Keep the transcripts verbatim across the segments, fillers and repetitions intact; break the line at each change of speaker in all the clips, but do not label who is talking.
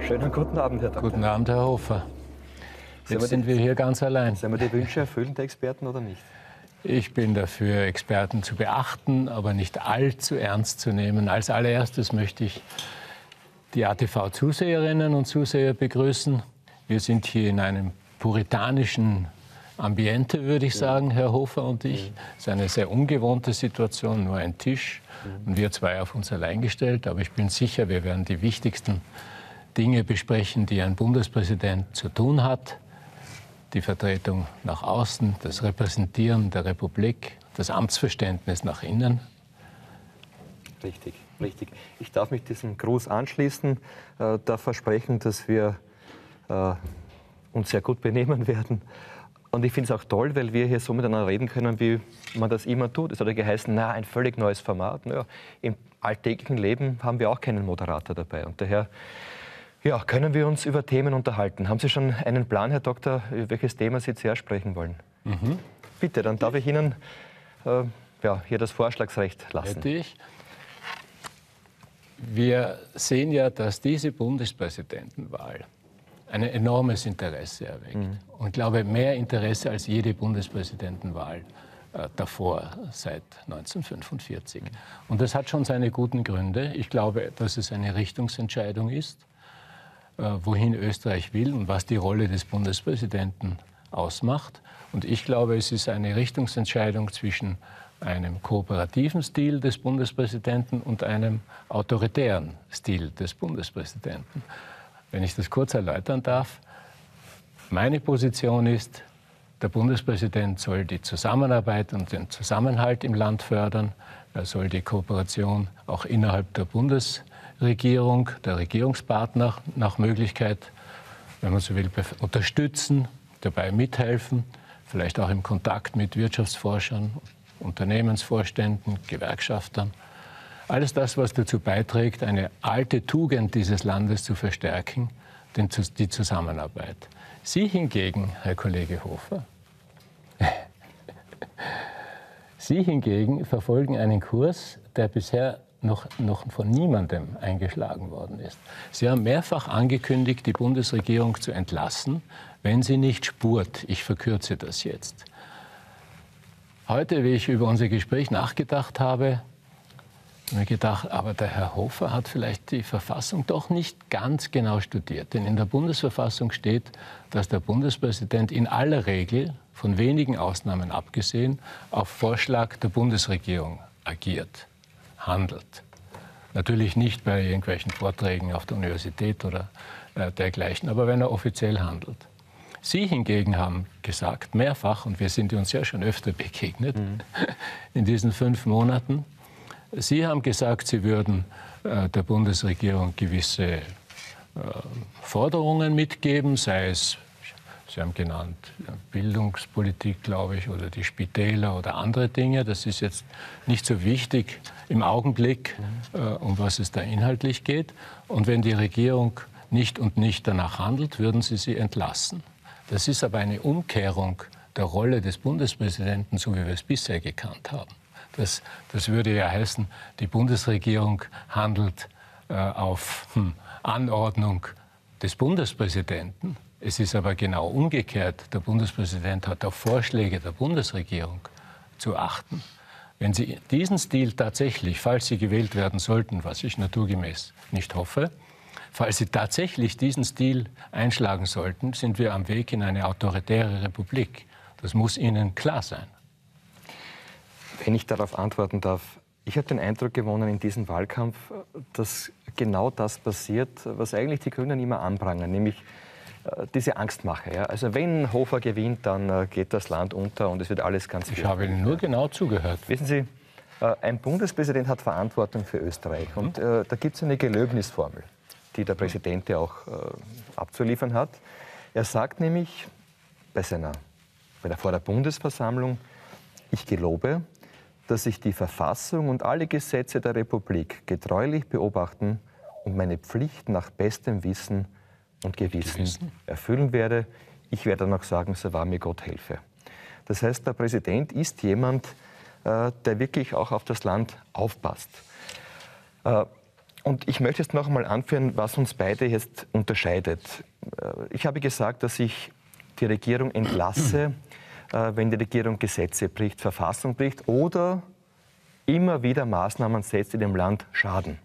Schönen guten Abend, Herr Doktor
Guten Abend, Herr Hofer. Jetzt sind wir hier ganz allein.
Sollen wir die Wünsche erfüllen der Experten oder nicht?
Ich bin dafür, Experten zu beachten, aber nicht allzu ernst zu nehmen. Als allererstes möchte ich die A T V-Zuseherinnen und Zuseher begrüßen. Wir sind hier in einem puritanischen Ambiente, würde ich sagen, Herr Hofer und ich. Es ist eine sehr ungewohnte Situation, nur ein Tisch und wir zwei auf uns allein gestellt. Aber ich bin sicher, wir werden die wichtigsten Dinge besprechen, die ein Bundespräsident zu tun hat. Die Vertretung nach außen, das Repräsentieren der Republik, das Amtsverständnis nach innen.
Richtig, richtig. Ich darf mich diesem Gruß anschließen, äh, darf versprechen, dass wir äh, uns sehr gut benehmen werden. Und ich finde es auch toll, weil wir hier so miteinander reden können, wie man das immer tut. Es hat ja geheißen, na, ein völlig neues Format. Naja, im alltäglichen Leben haben wir auch keinen Moderator dabei. Und daher ja, können wir uns über Themen unterhalten. Haben Sie schon einen Plan, Herr Doktor, über welches Thema Sie zuerst sprechen wollen? Mhm. Bitte, dann darf ich Ihnen äh, ja, hier das Vorschlagsrecht lassen.
Hätte ich. Wir sehen ja, dass diese Bundespräsidentenwahl ein enormes Interesse erweckt. Mhm. Und ich glaube, mehr Interesse als jede Bundespräsidentenwahl äh, davor, seit neunzehnhundertfünfundvierzig. Mhm. Und das hat schon seine guten Gründe. Ich glaube, dass es eine Richtungsentscheidung ist, äh, wohin Österreich will und was die Rolle des Bundespräsidenten ausmacht. Und ich glaube, es ist eine Richtungsentscheidung zwischen einem kooperativen Stil des Bundespräsidenten und einem autoritären Stil des Bundespräsidenten. Wenn ich das kurz erläutern darf, meine Position ist, der Bundespräsident soll die Zusammenarbeit und den Zusammenhalt im Land fördern. Er soll die Kooperation auch innerhalb der Bundesregierung, der Regierungspartner nach Möglichkeit, wenn man so will, unterstützen, dabei mithelfen, vielleicht auch im Kontakt mit Wirtschaftsforschern, Unternehmensvorständen, Gewerkschaftern. Alles das, was dazu beiträgt, eine alte Tugend dieses Landes zu verstärken, die Zusammenarbeit. Sie hingegen, Herr Kollege Hofer, Sie hingegen verfolgen einen Kurs, der bisher noch, noch von niemandem eingeschlagen worden ist. Sie haben mehrfach angekündigt, die Bundesregierung zu entlassen, wenn sie nicht spurt. Ich verkürze das jetzt. Heute, wie ich über unser Gespräch nachgedacht habe, Ich habe mir gedacht, aber der Herr Hofer hat vielleicht die Verfassung doch nicht ganz genau studiert. Denn in der Bundesverfassung steht, dass der Bundespräsident in aller Regel, von wenigen Ausnahmen abgesehen, auf Vorschlag der Bundesregierung agiert, handelt. Natürlich nicht bei irgendwelchen Vorträgen auf der Universität oder äh, dergleichen, aber wenn er offiziell handelt. Sie hingegen haben gesagt, mehrfach, und wir sind uns ja schon öfter begegnet, mhm. in diesen fünf Monaten, Sie haben gesagt, Sie würden äh, der Bundesregierung gewisse äh, Forderungen mitgeben, sei es, Sie haben genannt, Bildungspolitik, glaube ich, oder die Spitäler oder andere Dinge. Das ist jetzt nicht so wichtig im Augenblick, äh, um was es da inhaltlich geht. Und wenn die Regierung nicht und nicht danach handelt, würden Sie sie entlassen. Das ist aber eine Umkehrung der Rolle des Bundespräsidenten, so wie wir es bisher gekannt haben. Das, das würde ja heißen, die Bundesregierung handelt äh, auf hm, Anordnung des Bundespräsidenten. Es ist aber genau umgekehrt. Der Bundespräsident hat auf Vorschläge der Bundesregierung zu achten. Wenn Sie diesen Stil tatsächlich, falls Sie gewählt werden sollten, was ich naturgemäß nicht hoffe, falls Sie tatsächlich diesen Stil einschlagen sollten, sind wir am Weg in eine autoritäre Republik. Das muss Ihnen klar sein.
Wenn ich darauf antworten darf, ich habe den Eindruck gewonnen in diesem Wahlkampf, dass genau das passiert, was eigentlich die Grünen immer anprangern, nämlich äh, diese Angstmache. Ja? Also wenn Hofer gewinnt, dann äh, geht das Land unter und es wird alles ganz
Ich habe Ihnen nur genau zugehört.
Wissen Sie, äh, ein Bundespräsident hat Verantwortung für Österreich mhm. und äh, da gibt es eine Gelöbnisformel, die der Präsident ja auch äh, abzuliefern hat. Er sagt nämlich bei seiner, bei der, vor der Bundesversammlung, ich gelobe, dass ich die Verfassung und alle Gesetze der Republik getreulich beobachten und meine Pflicht nach bestem Wissen und Gewissen, Gewissen erfüllen werde. Ich werde dann noch sagen, so wahr mir Gott helfe. Das heißt, der Präsident ist jemand, äh, der wirklich auch auf das Land aufpasst. Äh, Und ich möchte jetzt noch einmal anführen, was uns beide jetzt unterscheidet. Ich habe gesagt, dass ich die Regierung entlasse, wenn die Regierung Gesetze bricht, Verfassung bricht oder immer wieder Maßnahmen setzt, die dem Land schaden.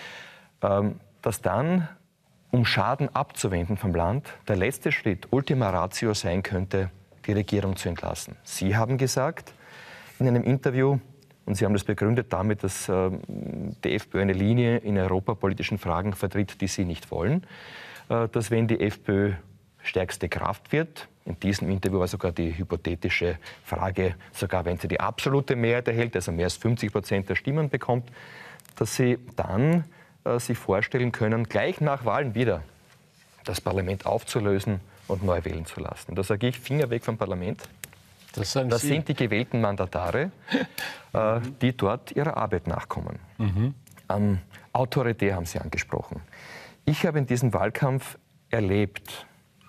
Dass dann, um Schaden abzuwenden vom Land, der letzte Schritt, Ultima Ratio sein könnte, die Regierung zu entlassen. Sie haben gesagt in einem Interview, und Sie haben das begründet damit, dass äh, die FPÖ eine Linie in europapolitischen Fragen vertritt, die Sie nicht wollen, äh, dass wenn die FPÖ stärkste Kraft wird, in diesem Interview war sogar die hypothetische Frage, sogar wenn sie die absolute Mehrheit erhält, also mehr als fünfzig Prozent der Stimmen bekommt, dass Sie dann äh, sich vorstellen können, gleich nach Wahlen wieder das Parlament aufzulösen und neu wählen zu lassen. Da sage ich, Finger weg vom Parlament. Das, das sind die gewählten Mandatare, äh, die dort ihrer Arbeit nachkommen. Mhm. Ähm, autoritär haben Sie angesprochen. Ich habe in diesem Wahlkampf erlebt,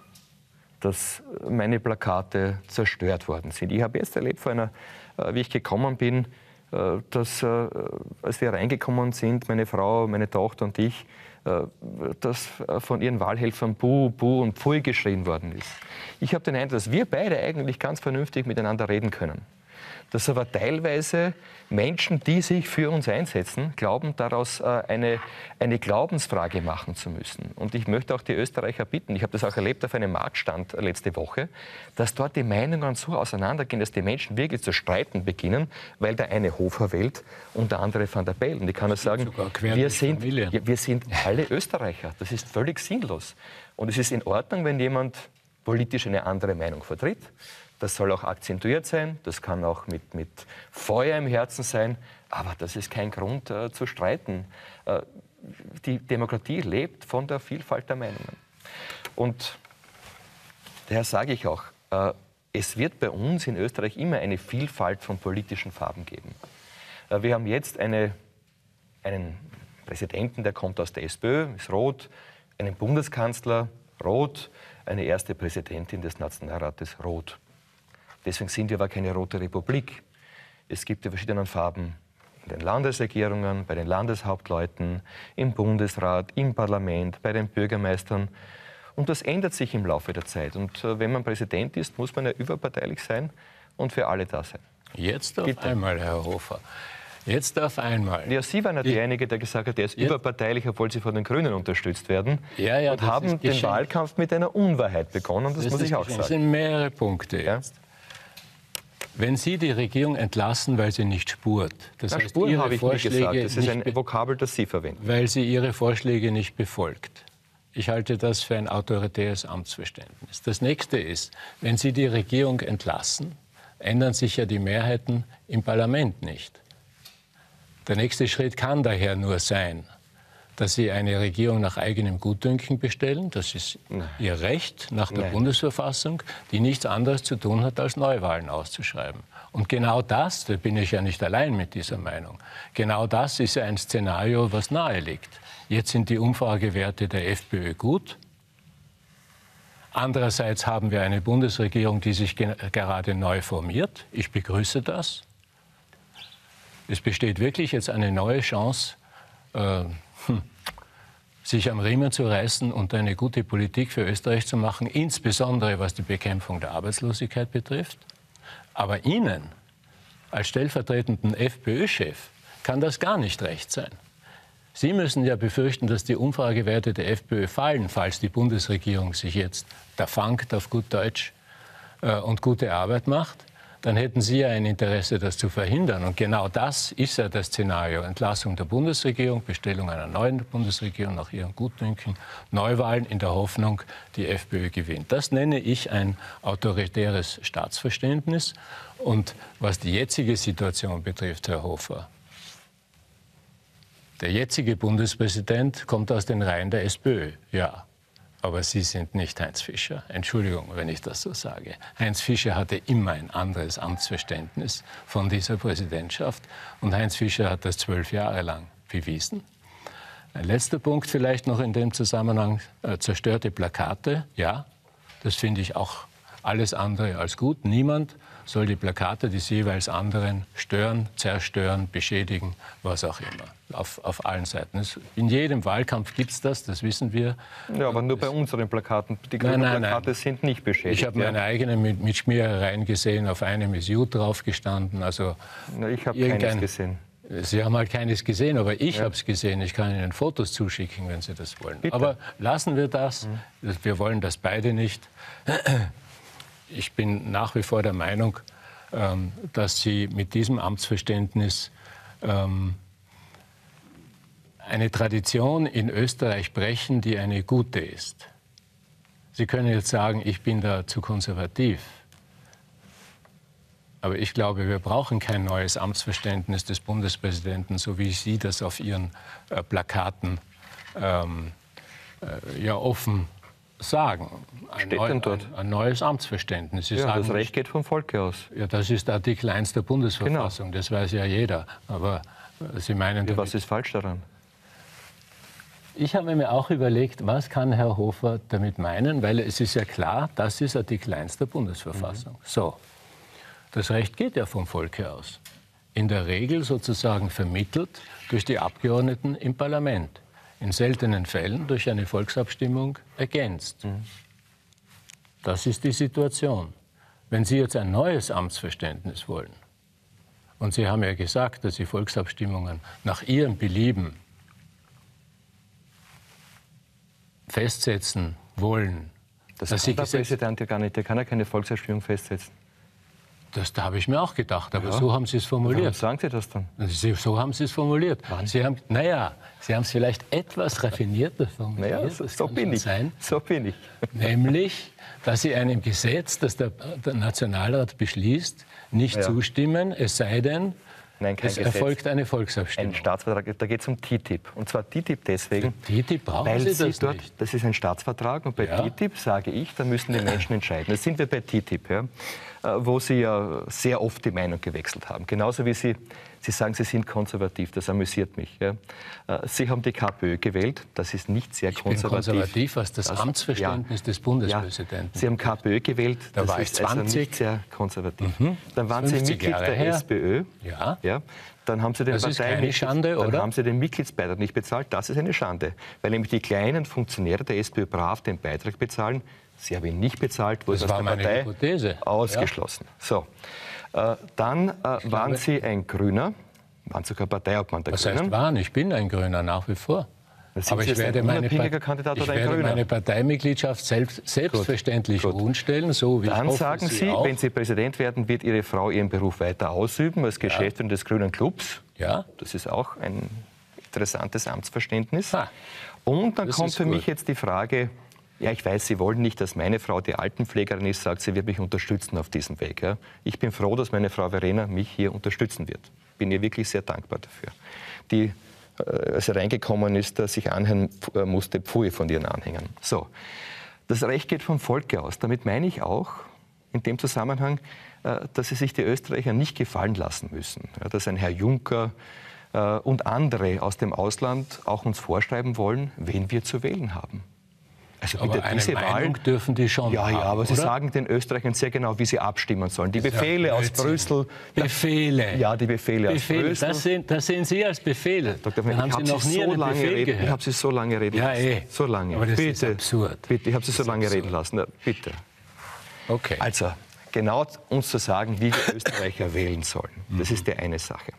dass meine Plakate zerstört worden sind. Ich habe jetzt erlebt, vor einer, äh, wie ich gekommen bin, äh, dass, äh, als wir reingekommen sind, meine Frau, meine Tochter und ich, äh, dass von ihren Wahlhelfern Buh, Buh und Pfui geschrien worden ist. Ich habe den Eindruck, dass wir beide eigentlich ganz vernünftig miteinander reden können. Dass aber teilweise Menschen, die sich für uns einsetzen, glauben, daraus eine, eine Glaubensfrage machen zu müssen. Und ich möchte auch die Österreicher bitten, ich habe das auch erlebt auf einem Marktstand letzte Woche, dass dort die Meinungen so auseinandergehen, dass die Menschen wirklich zu streiten beginnen, weil der eine Hofer wählt und der andere Van der Bellen. Und ich kann nur sagen, wir sind, wir sind alle Österreicher. Das ist völlig sinnlos. Und es ist in Ordnung, wenn jemand politisch eine andere Meinung vertritt. Das soll auch akzentuiert sein, das kann auch mit, mit Feuer im Herzen sein, aber das ist kein Grund äh, zu streiten. Äh, die Demokratie lebt von der Vielfalt der Meinungen. Und daher sage ich auch, äh, es wird bei uns in Österreich immer eine Vielfalt von politischen Farben geben. Äh, wir haben jetzt eine, einen Präsidenten, der kommt aus der SPÖ, ist rot, einen Bundeskanzler, rot, eine erste Präsidentin des Nationalrates, rot. Deswegen sind wir aber keine rote Republik. Es gibt die verschiedenen Farben in den Landesregierungen, bei den Landeshauptleuten, im Bundesrat, im Parlament, bei den Bürgermeistern. Und das ändert sich im Laufe der Zeit. Und äh, wenn man Präsident ist, muss man ja überparteilich sein und für alle da sein.
Jetzt auf Bitte. einmal, Herr Hofer. Jetzt auf einmal.
Ja, Sie waren ja derjenige, der gesagt hat, der ist ja. überparteilich, obwohl Sie von den Grünen unterstützt werden. Ja, ja, und haben den Wahlkampf mit einer Unwahrheit begonnen. Das, das muss ich auch sagen.
Das sind mehrere Punkte jetzt. Ja? Wenn Sie die Regierung entlassen, weil sie nicht spurt, das
Na,
heißt,
Spuren
Ihre
habe ich
Vorschläge
nicht gesagt. Das ist ein Vokabel, das Sie verwenden.
Weil sie Ihre Vorschläge nicht befolgt. Ich halte das für ein autoritäres Amtsverständnis. Das nächste ist, wenn Sie die Regierung entlassen, ändern sich ja die Mehrheiten im Parlament nicht. Der nächste Schritt kann daher nur sein, dass Sie eine Regierung nach eigenem Gutdünken bestellen. Das ist Nein. Ihr Recht nach der Nein. Bundesverfassung, die nichts anderes zu tun hat, als Neuwahlen auszuschreiben. Und genau das, da bin ich ja nicht allein mit dieser Meinung, genau das ist ja ein Szenario, was nahe liegt. Jetzt sind die Umfragewerte der FPÖ gut. Andererseits haben wir eine Bundesregierung, die sich ge- gerade neu formiert. Ich begrüße das. Es besteht wirklich jetzt eine neue Chance, äh, hm, sich am Riemen zu reißen und eine gute Politik für Österreich zu machen, insbesondere was die Bekämpfung der Arbeitslosigkeit betrifft. Aber Ihnen als stellvertretenden FPÖ-Chef kann das gar nicht recht sein. Sie müssen ja befürchten, dass die Umfragewerte der FPÖ fallen, falls die Bundesregierung sich jetzt da fangt, auf gut Deutsch, äh, und gute Arbeit macht. Dann hätten Sie ja ein Interesse, das zu verhindern. Und genau das ist ja das Szenario. Entlassung der Bundesregierung, Bestellung einer neuen Bundesregierung nach ihrem Gutdünken, Neuwahlen in der Hoffnung, die FPÖ gewinnt. Das nenne ich ein autoritäres Staatsverständnis. Und was die jetzige Situation betrifft, Herr Hofer, der jetzige Bundespräsident kommt aus den Reihen der SPÖ, ja. Aber Sie sind nicht Heinz Fischer. Entschuldigung, wenn ich das so sage. Heinz Fischer hatte immer ein anderes Amtsverständnis von dieser Präsidentschaft. Und Heinz Fischer hat das zwölf Jahre lang bewiesen. Ein letzter Punkt vielleicht noch in dem Zusammenhang. Äh, zerstörte Plakate. Ja, das finde ich auch alles andere als gut. Niemand soll die Plakate des jeweils anderen stören, zerstören, beschädigen, was auch immer. Auf, auf allen Seiten. In jedem Wahlkampf gibt es das, das wissen wir.
Ja, aber nur bei unseren Plakaten. Die grünen
nein, nein,
Plakate
nein.
sind nicht beschädigt.
Ich habe
ja.
meine eigenen mit, mit Schmierereien gesehen, auf einem ist J drauf gestanden. Also
Na, ich habe keines gesehen.
Sie haben halt keines gesehen, aber ich ja. habe es gesehen. Ich kann Ihnen Fotos zuschicken, wenn Sie das wollen. Bitte. Aber lassen wir das. Mhm. Wir wollen das beide nicht. Ich bin nach wie vor der Meinung, dass Sie mit diesem Amtsverständnis eine Tradition in Österreich brechen, die eine gute ist. Sie können jetzt sagen, ich bin da zu konservativ. Aber ich glaube, wir brauchen kein neues Amtsverständnis des Bundespräsidenten, so wie Sie das auf Ihren äh, Plakaten ähm, äh, ja offen sagen. Ein,
Steht
neu,
denn dort?
Ein, ein neues Amtsverständnis. Sie
ja,
sagen,
das Recht geht vom Volke aus.
Ja, das ist Artikel eins der Bundesverfassung, genau. Das weiß ja jeder. Aber äh, Sie meinen...
Ja, was ist falsch daran?
Ich habe mir auch überlegt, was kann Herr Hofer damit meinen, weil es ist ja klar, das ist Artikel eins der Bundesverfassung. Mhm. So. Das Recht geht ja vom Volke aus. In der Regel sozusagen vermittelt durch die Abgeordneten im Parlament. In seltenen Fällen durch eine Volksabstimmung ergänzt. Mhm. Das ist die Situation. Wenn Sie jetzt ein neues Amtsverständnis wollen, und Sie haben ja gesagt, dass Sie Volksabstimmungen nach Ihrem Belieben festsetzen wollen.
Das kann der Präsident ja gar nicht, der kann ja keine Volksabstimmung festsetzen.
Das da habe ich mir auch gedacht, aber ja. So haben Sie es formuliert.
Warum sagen Sie das dann?
So haben Sie es formuliert.
Wann?
Sie haben, naja, Sie haben es vielleicht etwas raffinierter formuliert.
Naja, so, so bin ich. Sein. So bin ich.
Nämlich, dass Sie einem Gesetz, das der, der Nationalrat beschließt, nicht ja. zustimmen, es sei denn,
Nein, kein
es
Gesetz.
erfolgt eine Volksabstimmung.
Ein Staatsvertrag, da geht es um T T I P. Und zwar T T I P deswegen,
Für T T I P brauchen
weil
Sie
Sie
das
dort,
nicht.
Das ist ein Staatsvertrag und bei ja. T T I P sage ich, da müssen die Menschen entscheiden. Das sind wir bei T T I P, ja, wo Sie ja sehr oft die Meinung gewechselt haben. Genauso wie Sie, Sie sagen, Sie sind konservativ, das amüsiert mich. Ja. Sie haben die KPÖ gewählt, das ist nicht sehr
ich
konservativ.
Ich bin konservativ, was das also,
ja.
Amtsverständnis des Bundespräsidenten.
Ja. Sie haben KPÖ gewählt,
da
das
war
ist
ich zwanzig.
Also nicht sehr konservativ.
Mhm.
Dann waren Sie Mitglied
Jahre
der
her.
SPÖ.
Ja.
Ja. Dann haben Sie den
das ist keine Schande,
dann
oder?
haben Sie den Mitgliedsbeitrag nicht bezahlt. Das ist eine Schande. Weil nämlich die kleinen Funktionäre der SPÖ brav den Beitrag bezahlen. Sie haben ihn nicht bezahlt, wurde aus der Partei
Hypothese.
ausgeschlossen. Ja. So. Äh, dann äh, waren glaube, Sie ein Grüner, waren sogar Parteiobmann der
Was
Grünen.
heißt waren? Ich bin ein Grüner nach wie vor.
Aber ich werde, meine, Kandidat
ich
oder
werde
ein
meine Parteimitgliedschaft selbst, selbstverständlich
Gut.
ruhen stellen, so wie
Dann
ich hoffe,
sagen Sie,
Sie auch.
wenn Sie Präsident werden, wird Ihre Frau ihren Beruf weiter ausüben als Geschäftsführerin ja. des Grünen Clubs.
Ja.
Das ist auch ein interessantes Amtsverständnis.
Ha.
Und dann
das
kommt für
gut.
mich jetzt die Frage, ja, ich weiß, Sie wollen nicht, dass meine Frau die Altenpflegerin ist, sagt, sie wird mich unterstützen auf diesem Weg. Ja. Ich bin froh, dass meine Frau Verena mich hier unterstützen wird. Bin ihr wirklich sehr dankbar dafür. Die als er reingekommen ist, dass sich anhören musste, Pfui von ihren Anhängern. So, das Recht geht vom Volke aus. Damit meine ich auch in dem Zusammenhang, dass sie sich die Österreicher nicht gefallen lassen müssen. Dass ein Herr Juncker und andere aus dem Ausland auch uns vorschreiben wollen, wen wir zu wählen haben. Also
aber
bitte,
eine
diese
Meinung
Wahl,
dürfen die schon
Ja,
haben,
ja, aber
oder?
Sie sagen den Österreichern sehr genau, wie sie abstimmen sollen. Die Befehle
ja
aus Brüssel.
Befehle.
Ja, die Befehle,
Befehle.
aus Brüssel.
Das sehen, das sehen Sie als Befehle.
Doktor
Da haben Sie noch nie
so
einen
lange
Befehl
reden,
gehört.
Ich habe Sie so lange reden
ja,
lassen.
Eh.
So lange.
Aber das
bitte,
ist absurd.
Bitte, ich habe Sie so lange
absurd.
reden lassen. Ja, bitte.
Okay.
Also, genau uns zu sagen, wie wir Österreicher wählen sollen. Das ist die eine Sache.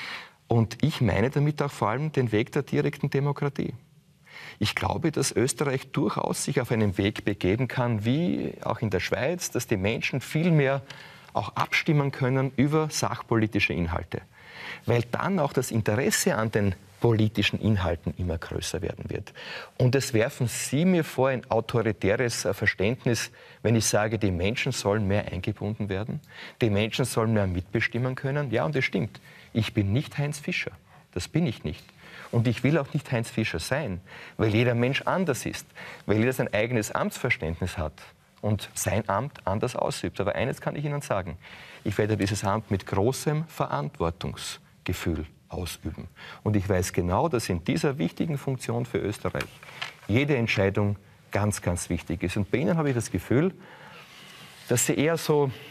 Und ich meine damit auch vor allem den Weg der direkten Demokratie. Ich glaube, dass Österreich durchaus sich auf einen Weg begeben kann, wie auch in der Schweiz, dass die Menschen viel mehr auch abstimmen können über sachpolitische Inhalte. Weil dann auch das Interesse an den politischen Inhalten immer größer werden wird. Und es werfen Sie mir vor, ein autoritäres Verständnis, wenn ich sage, die Menschen sollen mehr eingebunden werden, die Menschen sollen mehr mitbestimmen können. Ja, und das stimmt. Ich bin nicht Heinz Fischer. Das bin ich nicht. Und ich will auch nicht Heinz Fischer sein, weil jeder Mensch anders ist, weil jeder sein eigenes Amtsverständnis hat und sein Amt anders ausübt. Aber eines kann ich Ihnen sagen, ich werde dieses Amt mit großem Verantwortungsgefühl ausüben. Und ich weiß genau, dass in dieser wichtigen Funktion für Österreich jede Entscheidung ganz, ganz wichtig ist. Und bei Ihnen habe ich das Gefühl, dass Sie eher so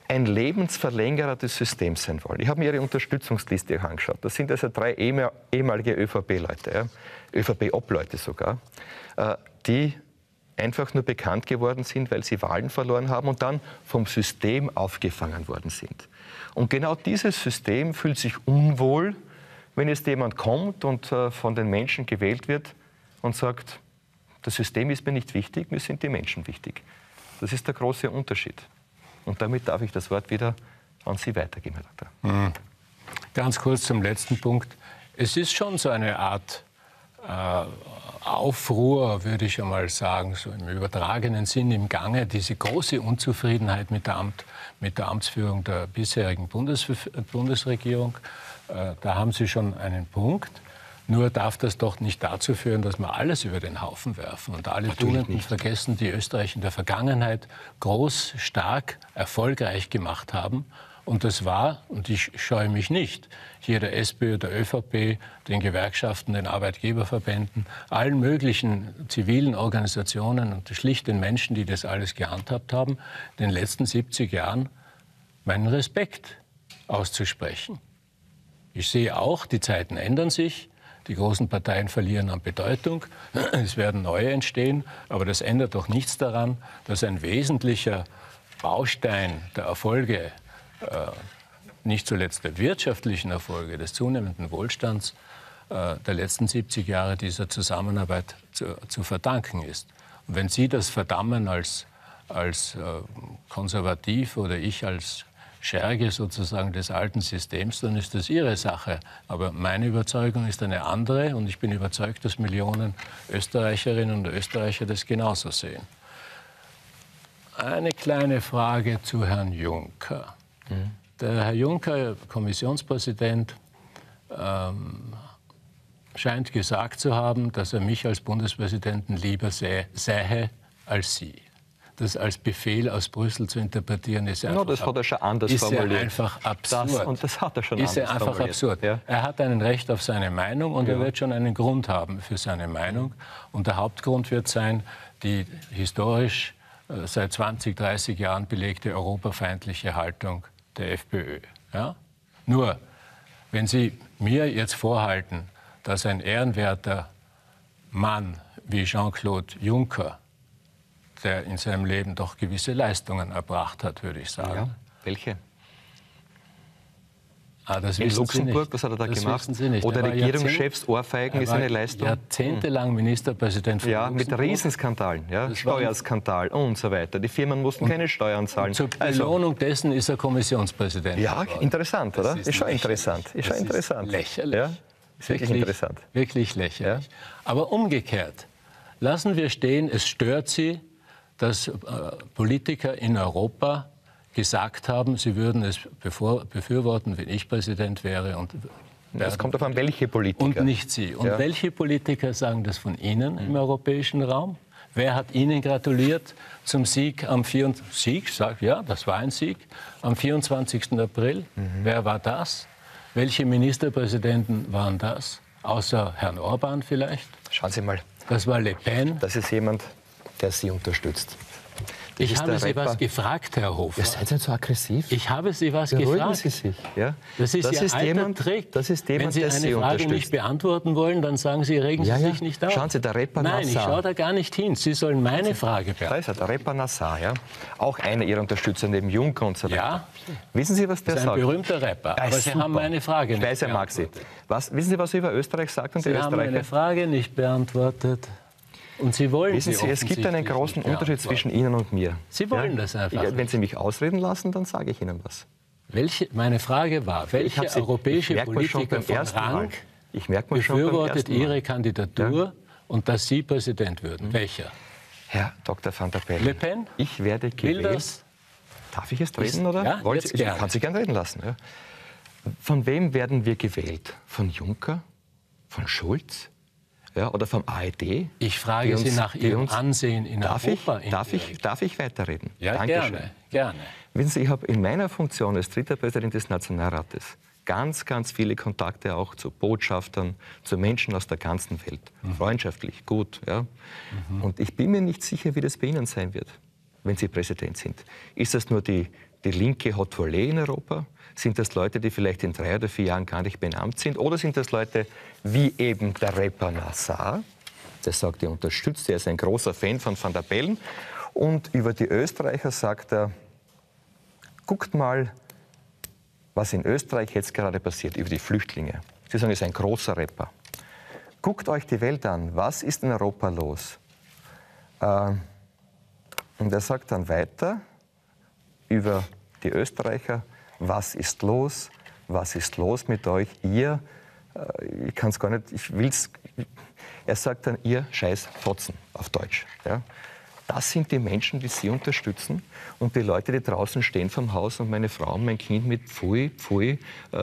ein Lebensverlängerer des Systems sein wollen. Ich habe mir Ihre Unterstützungsliste angeschaut. Das sind also drei ehemalige ÖVP-Leute, ja, ÖVP-Obleute sogar, die einfach nur bekannt geworden sind, weil sie Wahlen verloren haben und dann vom System aufgefangen worden sind. Und genau dieses System fühlt sich unwohl, wenn jetzt jemand kommt und von den Menschen gewählt wird und sagt, das System ist mir nicht wichtig, mir sind die Menschen wichtig. Das ist der große Unterschied. Und damit darf ich das Wort wieder an Sie weitergeben, Herr Doktor.
Mhm. Ganz kurz zum letzten Punkt. Es ist schon so eine Art äh, Aufruhr, würde ich einmal sagen, so im übertragenen Sinn im Gange, diese große Unzufriedenheit mit der, Amt, mit der Amtsführung der bisherigen Bundes, Bundesregierung. Äh, da haben Sie schon einen Punkt. Nur darf das doch nicht dazu führen, dass wir alles über den Haufen werfen und alle Tugenden vergessen, die Österreich in der Vergangenheit groß, stark, erfolgreich gemacht haben. Und das war, und ich scheue mich nicht, hier der SPÖ, der ÖVP, den Gewerkschaften, den Arbeitgeberverbänden, allen möglichen zivilen Organisationen und schlicht den Menschen, die das alles gehandhabt haben, in den letzten siebzig Jahren meinen Respekt auszusprechen. Ich sehe auch, die Zeiten ändern sich. Die großen Parteien verlieren an Bedeutung, es werden neue entstehen, aber das ändert doch nichts daran, dass ein wesentlicher Baustein der Erfolge, äh, nicht zuletzt der wirtschaftlichen Erfolge, des zunehmenden Wohlstands äh, der letzten siebzig Jahre dieser Zusammenarbeit zu, zu verdanken ist. Und wenn Sie das verdammen als, als äh, konservativ oder ich als Scherge sozusagen des alten Systems, dann ist das Ihre Sache. Aber meine Überzeugung ist eine andere und ich bin überzeugt, dass Millionen Österreicherinnen und Österreicher das genauso sehen. Eine kleine Frage zu Herrn Juncker. Mhm. Der Herr Juncker, Kommissionspräsident, ähm, scheint gesagt zu haben, dass er mich als Bundespräsidenten lieber sähe, sähe als Sie. Das als Befehl aus Brüssel zu interpretieren, ist einfach,
no, das hat er schon anders
ist
formuliert.
einfach absurd.
Das, und das hat er schon
ist
anders
einfach
formuliert.
absurd.
Ja.
Er hat ein Recht auf seine Meinung und ja. er wird schon einen Grund haben für seine Meinung. Und der Hauptgrund wird sein, die historisch äh, seit zwanzig, dreißig Jahren belegte europafeindliche Haltung der FPÖ. Ja? Nur, wenn Sie mir jetzt vorhalten, dass ein ehrenwerter Mann wie Jean-Claude Juncker, der in seinem Leben doch gewisse Leistungen erbracht hat, würde ich sagen.
Ja, welche?
Ah, das
in
wissen
Luxemburg,
Sie nicht.
was hat er da
das
gemacht?
Sie nicht.
Oder Regierungschefs Ohrfeigen ist eine Leistung?
Jahrzehntelang Ministerpräsident von
Ja,
Luxemburg.
mit Riesenskandalen, ja, Steuerskandal und so weiter. Die Firmen mussten keine Steuern zahlen.
Zur Belohnung also, dessen ist er Kommissionspräsident.
Ja,
geworden.
interessant, oder?
Ist,
ist schon interessant. Ist schon
das
interessant.
Ist lächerlich.
Ja? Ist wirklich, wirklich interessant.
Wirklich lächerlich.
Ja?
Aber umgekehrt, lassen wir stehen, es stört Sie, dass äh, Politiker in Europa gesagt haben, sie würden es bevor, befürworten, wenn ich Präsident wäre. Und
es kommt davon, welche Politiker.
Und nicht Sie. Und ja. welche Politiker sagen das von Ihnen mhm. im europäischen Raum? Wer hat Ihnen gratuliert zum Sieg am vierundzwanzigsten Sieg? Sagt, ja, das war ein Sieg. Am vierundzwanzigsten April. Mhm. Wer war das? Welche Ministerpräsidenten waren das? Außer Herrn Orban vielleicht?
Schauen Sie mal.
Das war Le Pen.
Das ist jemand, der Sie unterstützt. Das
ich habe Sie Rapper. was gefragt, Herr Hofer.
Ja, seid ihr so aggressiv?
Ich habe Sie was
Beruhigen
gefragt.
Sie sich. Ja?
Das ist,
das
Ihr
ist
alter
jemand,
Trick.
Das ist jemand,
Wenn Sie
der
eine
Sie
Frage
unterstützt.
nicht beantworten wollen, dann sagen Sie, regen Sie
ja, ja.
sich nicht auf.
Schauen Sie, der Rapper
Nein,
Nassar.
ich schaue da gar nicht hin. Sie sollen meine Frage beantworten.
Da ist er, der Rapper Nassar, ja? Auch einer Ihrer Unterstützer neben Juncker und so weiter.
Ja.
Wissen Sie, was der
das ist ein
sagt?
berühmter Rapper. Aber Sie
super.
haben meine Frage nicht
ich weiß, er mag Sie. Was, wissen Sie, was er über Österreich sagt? Und
Sie
die
haben
Österreicher?
meine Frage nicht beantwortet. Und Sie wollen
Wissen Sie, es gibt einen großen Unterschied zwischen Ihnen und mir.
Sie wollen ja? das einfach.
Ich, wenn Sie mich ausreden lassen, dann sage ich Ihnen was.
Welche, meine Frage war, welche
Sie,
europäische Politiker von Rang befürwortet Ihre Kandidatur ja? und dass Sie Präsident würden? Mhm. Welcher?
Herr Doktor Van der Bellen.
Le Pen?
Ich werde gewählt.
Will das?
Darf ich jetzt reden,
Ist,
oder?
Ja,
Wollt
jetzt
Sie, ich kann Sie gerne reden lassen. Ja. Von wem werden wir gewählt? Von Juncker? Von Schulz? Ja, oder vom A E D?
Ich frage uns, Sie nach Ihrem uns, Ansehen in
darf
Europa.
Ich, darf, ich, darf ich weiterreden?
Ja,
Dankeschön.
gerne, gerne.
Wissen Sie, ich habe in meiner Funktion als dritter Präsident des Nationalrates ganz, ganz viele Kontakte auch zu Botschaftern, zu Menschen aus der ganzen Welt. Mhm. Freundschaftlich, gut. Ja. Mhm. Und ich bin mir nicht sicher, wie das bei Ihnen sein wird, wenn Sie Präsident sind. Ist das nur die die linke Haute Volée in Europa? Sind das Leute, die vielleicht in drei oder vier Jahren gar nicht benannt sind? Oder sind das Leute wie eben der Rapper Nassar? Der sagt, er unterstützt, er ist ein großer Fan von Van der Bellen. Und über die Österreicher sagt er, guckt mal, was in Österreich jetzt gerade passiert, über die Flüchtlinge. Sie sagen, er ist ein großer Rapper. Guckt euch die Welt an, was ist in Europa los? Äh, und er sagt dann weiter über die Österreicher, was ist los, was ist los mit euch, ihr, äh, ich kann es gar nicht, ich will's, er sagt dann, ihr scheiß Fotzen auf Deutsch. Ja? Das sind die Menschen, die Sie unterstützen und die Leute, die draußen stehen vom Haus und meine Frau und mein Kind mit Pfui, Pfui äh,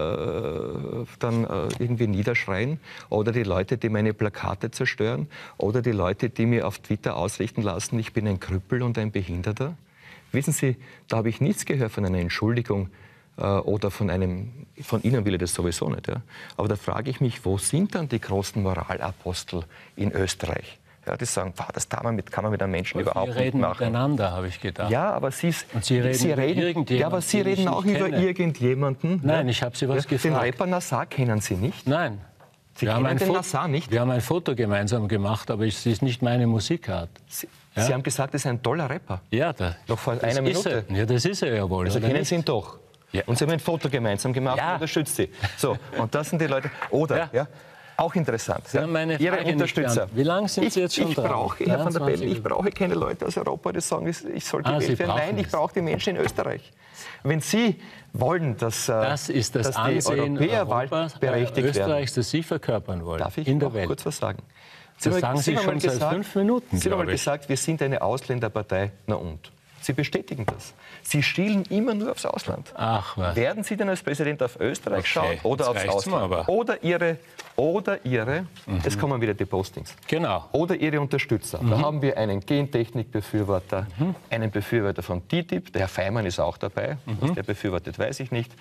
dann äh, irgendwie niederschreien oder die Leute, die meine Plakate zerstören oder die Leute, die mir auf Twitter ausrichten lassen, ich bin ein Krüppel und ein Behinderter. Wissen Sie, da habe ich nichts gehört von einer Entschuldigung äh, oder von einem, von Ihnen will ich das sowieso nicht. Ja? Aber da frage ich mich, wo sind dann die großen Moralapostel in Österreich? Ja, die sagen, wow, das kann man mit, kann man mit einem Menschen
aber
überhaupt
nicht machen. Wir reden miteinander, habe ich gedacht.
Ja, aber Sie,
Und Sie reden,
Sie reden, ja, aber Sie reden auch über kenne. irgendjemanden.
Nein,
ja?
ich habe Sie was
ja,
gefragt.
Den Rapper Nassar kennen Sie nicht?
Nein.
Sie
wir
kennen
haben
den
Foto,
Nassar nicht?
Wir haben ein Foto gemeinsam gemacht, aber es ist nicht meine Musikart.
Sie,
ja?
Sie haben gesagt, er ist ein toller Rapper.
Ja, da,
noch vor einer Minute.
Er. Ja, das ist er ja wohl.
Also kennen
nicht?
Sie ihn doch.
Ja.
Und Sie haben ein Foto gemeinsam gemacht
ja.
und unterstützt Sie. So, und das sind die Leute. Oder, ja. ja auch interessant.
Sie
ja.
haben meine
Ihre
Frage
Unterstützer.
Wie lange sind
ich,
Sie jetzt schon
ich
dran?
Brauche, Herr Van der Bellen, ich brauche keine Leute aus Europa, die sagen, ich soll
ah,
gewählt werden. Nein, ich brauche die Menschen in Österreich. Wenn Sie wollen, dass,
das ist das
dass
Ansehen
die Europäerwahl berechtigt
Österreichs, das Sie verkörpern wollen.
Darf ich
in der
auch
Welt.
kurz was sagen?
Sie das sagen Sie, Sie schon
gesagt,
seit fünf Minuten,
Sie haben mal gesagt, wir sind eine Ausländerpartei. Na und? Sie bestätigen das. Sie schielen immer nur aufs Ausland.
Ach was.
Werden Sie denn als Präsident auf Österreich
okay.
schauen oder aufs Ausland?
Aber.
Oder Ihre, oder Ihre mhm. jetzt kommen wieder die Postings.
Genau.
Oder Ihre Unterstützer. Mhm. Da haben wir einen Gentechnik-Befürworter, mhm. einen Befürworter von T T I P, der Herr Feimann ist auch dabei. Mhm. Was der befürwortet, weiß ich nicht.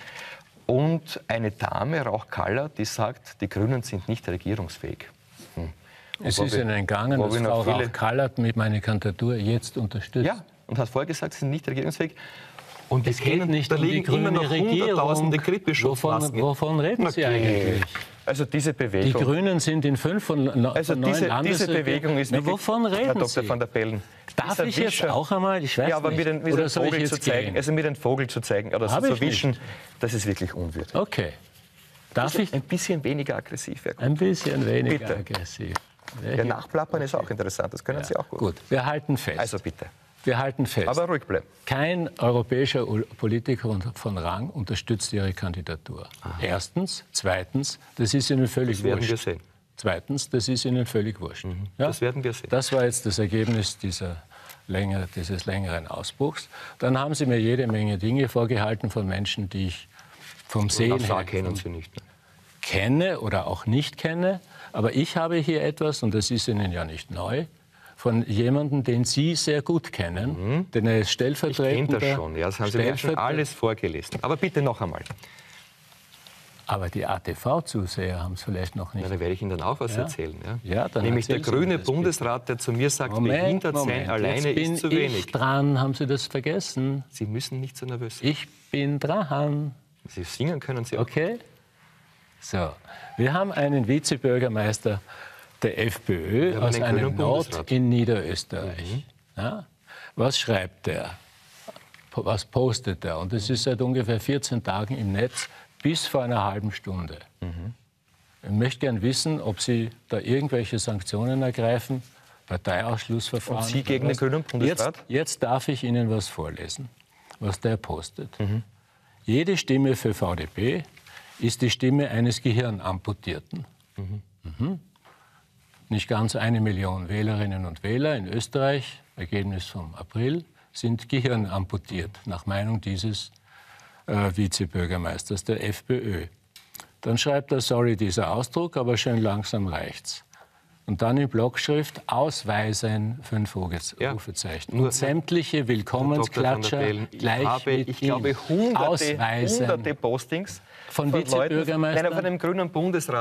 Und eine Dame, Rauch Kalla, die sagt, die Grünen sind nicht regierungsfähig. Hm.
Es ist Ihnen entgangen, dass Frau Rauch Kalla mit meiner Kandidatur jetzt unterstützt.
Ja, und hat vorher gesagt, sie sind nicht regierungsfähig. Und
es geht nicht
da
um
liegen
die grüne
immer noch hunderttausende Grippeschutzmasken.
Wovon, wovon reden Sie
okay.
eigentlich?
Also diese Bewegung.
Die Grünen sind in fünf von, no,
also
von neun
diese,
Landesregierungen.
diese Bewegung ist
Na, wovon reden
Herr Doktor
Sie?
Van der Bellen.
Darf ich jetzt Wischer, auch einmal? Ich weiß
ja, aber
nicht.
Mir den, mir
oder
den
soll
Vogel
ich
zu
jetzt
zeigen,
gehen?
also mir den Vogel zu zeigen oder so zu wischen, nicht. Das ist wirklich unwürdig.
Okay. Darf ich?
Ein bisschen weniger aggressiv.
Ein bisschen weniger
bitte.
aggressiv.
Ja, nachplappern ist auch interessant, das können ja. Sie auch gut.
Gut, wir halten fest.
Also bitte.
Wir halten fest.
Aber ruhig bleiben.
Kein europäischer Politiker von Rang unterstützt Ihre Kandidatur. Aha. Erstens. Zweitens, das ist Ihnen völlig
das werden
wurscht.
wir sehen.
Zweitens, das ist Ihnen völlig wurscht.
Mhm.
Ja?
Das werden wir sehen.
Das war jetzt das Ergebnis dieser länger, dieses längeren Ausbruchs. Dann haben Sie mir jede Menge Dinge vorgehalten von Menschen, die ich vom Sehen her
kennen Sie nicht. Ne?
kenne oder auch nicht kenne. Aber ich habe hier etwas, und das ist Ihnen ja nicht neu, von jemandem, den Sie sehr gut kennen, mhm. denn er ist stellvertretender...
Ich kenne das schon, ja, das haben Sie mir schon alles vorgelesen. Aber bitte noch einmal.
Aber die A T V-Zuseher haben es vielleicht noch nicht.
Na, da werde ich Ihnen dann auch was
ja.
erzählen. Ja?
Ja, dann
Nämlich der grüne
das
Bundesrat, der zu mir sagt,
Moment,
behindert
Moment.
sein alleine
Jetzt bin
ist zu
ich
wenig.
dran, haben Sie das vergessen?
Sie müssen nicht so nervös sein.
Ich bin dran.
Sie singen können Sie auch.
Okay. So, wir haben einen Vizebürgermeister der FPÖ aus einem Nord in Niederösterreich. Mhm. Ja? Was schreibt der? Was postet er? Und das ist seit ungefähr vierzehn Tagen im Netz, bis vor einer halben Stunde. Mhm. Ich möchte gern wissen, ob Sie da irgendwelche Sanktionen ergreifen, Parteiausschlussverfahren.
Und Sie gegen den grünen Bundesrat?
Jetzt, jetzt darf ich Ihnen was vorlesen, was der postet. Mhm. Jede Stimme für V D P ist die Stimme eines Gehirnamputierten. Mhm. Mhm. Nicht ganz eine Million Wählerinnen und Wähler in Österreich, Ergebnis vom April, sind gehirnamputiert, nach Meinung dieses äh, Vizebürgermeisters der FPÖ. Dann schreibt er, sorry, dieser Ausdruck, aber schön langsam reicht's. Und dann in Blockschrift ausweisen, fünf Rufezeichen.
Ja,
und sämtliche Willkommensklatscher gleich
habe,
mit
ich glaube, hunderte,
ausweisen.
hunderte Postings
von,
von
Vizebürgermeistern.
Leuten, nein, von einem grünen Bundesrat,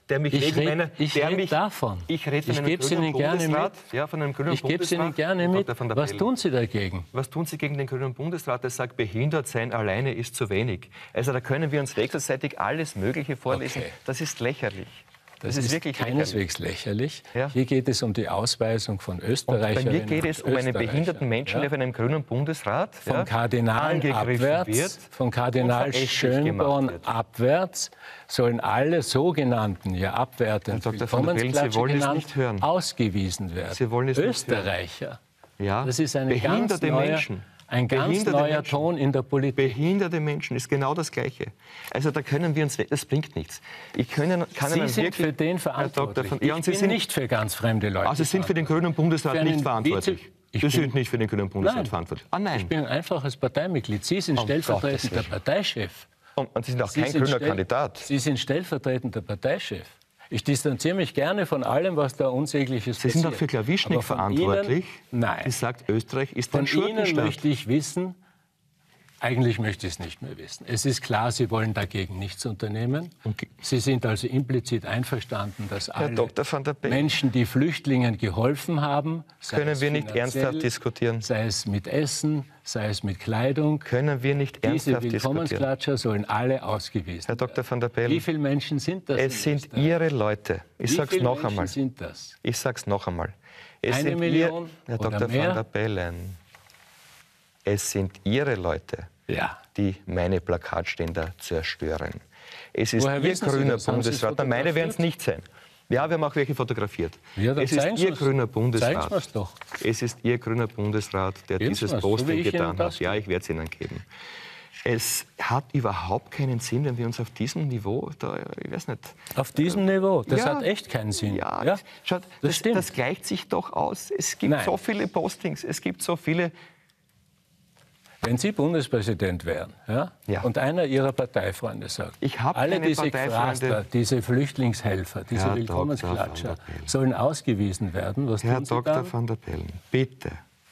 der mich
ich
wegen
red,
meiner...
Ich
der
rede
mich,
davon.
Ich rede
ich gebe es Ihnen gerne mit.
Ja, von einem grünen
ich gebe es Ihnen gerne mit. Was tun Sie dagegen?
Was tun Sie gegen den grünen Bundesrat, der sagt, behindert sein alleine ist zu wenig? Also da können wir uns wechselseitig alles Mögliche vorlesen. Okay. Das ist lächerlich.
Das, das ist, ist wirklich keineswegs lächerlich. Ja. Hier geht es um die Ausweisung von Österreicherinnen.
Und bei mir geht es um einen behinderten Menschen, ja. der von einem grünen Bundesrat
vom ja, Kardinal abwärts, wird, vom Kardinal Schönborn abwärts sollen alle sogenannten, ja abwertend Willkommensklatsche genannt, ausgewiesen werden.
Sie wollen es
Österreicher.
Ja.
Das ist eine
behinderte
ganz neue,
Menschen.
Ein ganz
Behinderte
neuer
Menschen.
Ton in der Politik.
Behinderte Menschen ist genau das Gleiche. Also da können wir uns, das bringt nichts. Ich können, kann
Sie
Ihnen
sind
wirklich,
für den verantwortlich.
Von, ja, und
ich
Sie
bin
sind
nicht für ganz fremde Leute.
Also Sie sind für den grünen Bundesrat nicht verantwortlich.
Ich
Sie sind nicht für den grünen Bundesrat
nein.
verantwortlich. Ah, nein.
Ich bin ein einfaches Parteimitglied. Sie sind
oh,
stellvertretender Parteichef.
Und, und Sie sind auch
Sie
kein
sind
grüner
stell,
Kandidat.
Sie sind stellvertretender Parteichef. Ich distanziere mich gerne von allem, was da Unsägliches passiert.
Sie sind auch für Klawischnik verantwortlich.
Ihnen, nein.
Sie sagt, Österreich ist
von
ein Schurkenstaat.
Ihnen möchte ich wissen, eigentlich möchte ich es nicht mehr wissen. Es ist klar, Sie wollen dagegen nichts unternehmen. Okay. Sie sind also implizit einverstanden, dass alle Menschen, die Flüchtlingen geholfen haben, sei
können wir nicht ernsthaft diskutieren.
Sei es mit Essen, sei es mit Kleidung.
Können wir nicht ernsthaft
Diese Willkommensklatscher sollen alle ausgewiesen
Herr Doktor van der Bellen,
wie viele Menschen sind das?
Es sind Ihre Leute. Ich sage es noch einmal.
Wie viele Menschen sind das?
Ich sage es noch einmal. Es
Eine
sind
Million
ihr, Herr
oder
Doktor
mehr?
van der Bellen, es sind Ihre Leute,
ja.
die meine Plakatständer zerstören. Es ist
Woher
Ihr grüner Bundesrat. Na, meine werden es nicht sein. Ja, wir haben auch welche fotografiert.
Ja,
es ist Ihr grüner
Bundesrat.
Doch. Es ist Ihr grüner Bundesrat, der
Geben
dieses
so
Posting
so
getan hat. Ja, ich werde es Ihnen geben. Es hat überhaupt keinen Sinn, wenn wir uns auf diesem Niveau, da, ich weiß nicht...
Auf diesem äh, Niveau? Das
ja,
hat echt keinen Sinn.
Ja,
ja?
Schaut,
das,
das,
stimmt.
das gleicht sich doch aus. Es gibt
Nein.
so viele Postings, es gibt so viele...
Wenn Sie Bundespräsident wären, ja,
ja.
und einer Ihrer Parteifreunde sagt,
ich
alle diese Fraster, diese Flüchtlingshelfer, diese
Herr
Willkommensklatscher sollen ausgewiesen werden, was
Herr
tun Sie
Doktor
dann?
van der Bellen, bitte.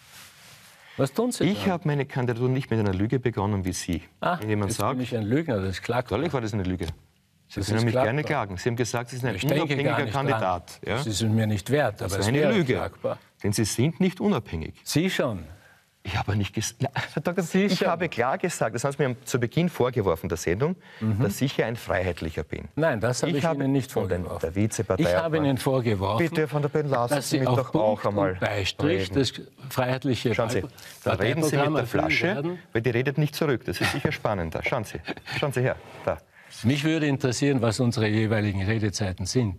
Was tun Sie
Ich habe meine Kandidatur nicht mit einer Lüge begonnen wie Sie.
Ah,
Wenn jemand
jetzt
sagt,
bin ich ein Lügner, das ist klar.
Natürlich war das eine Lüge. Sie
das
können mich
klagbar.
gerne klagen. Sie haben gesagt, Sie sind ein
ich
unabhängiger Kandidat. Ja?
Das ist mir nicht wert, aber
das
es
ist eine
wäre
Lüge.
klagbar.
Denn Sie sind nicht unabhängig.
Sie schon.
Ich habe nicht gesagt. Ich schon. habe klar gesagt, das haben Sie mir zu Beginn vorgeworfen der Sendung, mhm. dass ich ja ein Freiheitlicher bin.
Nein, das habe ich, ich habe Ihnen nicht vorgeworfen.
Der Vizeparteiobmann.
Ich habe Ihnen vorgeworfen,
bitte von der Bellen, lassen
dass
Sie mich
Sie
doch
auch
auch einmal
Beistrich das freiheitliche
Schauen Sie, da reden Sie mit der Flasche, weil die redet nicht zurück. Das ist sicher spannender. Schauen Sie, schauen Sie her. Da.
Mich würde interessieren, was unsere jeweiligen Redezeiten sind.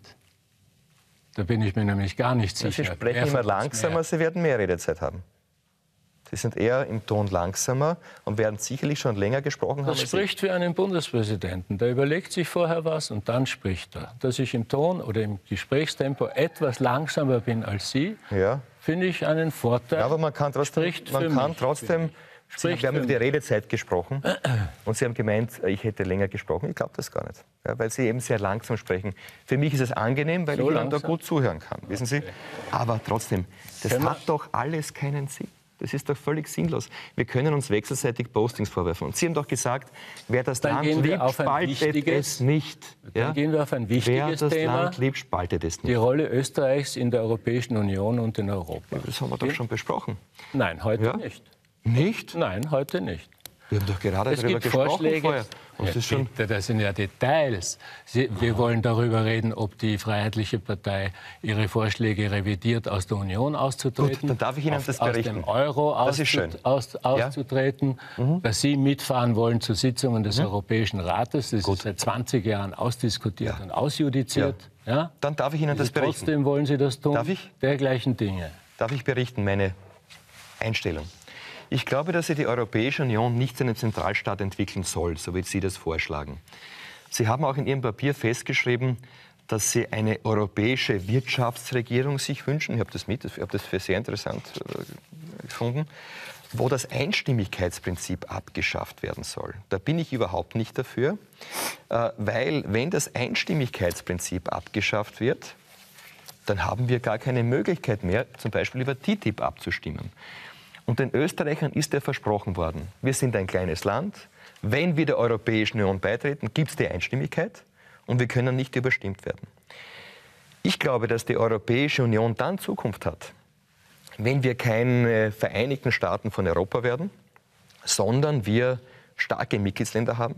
Da bin ich mir nämlich gar nicht sicher.
Sie sprechen immer langsamer, Sie werden mehr Redezeit haben. Sie sind eher im Ton langsamer und werden sicherlich schon länger gesprochen haben.
Das spricht für einen Bundespräsidenten. Der überlegt sich vorher was und dann spricht er. Dass ich im Ton oder im Gesprächstempo etwas langsamer bin als Sie,
ja.
finde ich einen Vorteil.
Ja, aber man kann trotzdem, man kann mich, trotzdem Sie, wir haben über die Redezeit gesprochen und Sie haben gemeint, ich hätte länger gesprochen. Ich glaube das gar nicht, ja, weil Sie eben sehr langsam sprechen. Für mich ist es angenehm, weil so ich Ihnen da gut zuhören kann, wissen Sie. Aber trotzdem, das Können hat doch alles keinen Sinn. Das ist doch völlig sinnlos. Wir können uns wechselseitig Postings vorwerfen. Und Sie haben doch gesagt, wer das
dann
Land liebt, spaltet es nicht.
Dann ja? gehen wir auf ein wichtiges
Thema. Wer das
Thema,
Land liebt, spaltet es nicht.
Die Rolle Österreichs in der Europäischen Union und in Europa.
Ja, das haben wir doch schon besprochen.
Nein, heute
ja?
nicht.
Nicht?
Nein, heute nicht.
Wir haben doch gerade
es
darüber
gibt
gesprochen
Vorschläge.
vorher. Und
Ja,
das, schon
bitte, das sind ja Details. Sie, wir oh. wollen darüber reden, ob die Freiheitliche Partei ihre Vorschläge revidiert, aus der Union auszutreten.
Gut, dann darf ich Ihnen
auf,
das berichten.
Aus dem Euro
das ist schön.
Aus, auszutreten. Ja? Mhm. Dass Sie mitfahren wollen zu Sitzungen des mhm. Europäischen Rates. Das
Gut.
ist seit zwanzig Jahren ausdiskutiert ja. und ausjudiziert. Ja. Ja?
Dann darf ich Ihnen das berichten.
Trotzdem wollen Sie das tun?
Darf ich?
Dergleichen Dinge.
Darf ich berichten, meine Einstellung? Ich glaube, dass sich die Europäische Union nicht zu einem Zentralstaat entwickeln soll, so wie Sie das vorschlagen. Sie haben auch in Ihrem Papier festgeschrieben, dass Sie eine europäische Wirtschaftsregierung sich wünschen. Ich habe das mit, ich habe das für sehr interessant gefunden, wo das Einstimmigkeitsprinzip abgeschafft werden soll. Da bin ich überhaupt nicht dafür, weil wenn das Einstimmigkeitsprinzip abgeschafft wird, dann haben wir gar keine Möglichkeit mehr, zum Beispiel über T T I P abzustimmen. Und den Österreichern ist ja versprochen worden, wir sind ein kleines Land, wenn wir der Europäischen Union beitreten, gibt es die Einstimmigkeit und wir können nicht überstimmt werden. Ich glaube, dass die Europäische Union dann Zukunft hat, wenn wir keine Vereinigten Staaten von Europa werden, sondern wir starke Mitgliedsländer haben,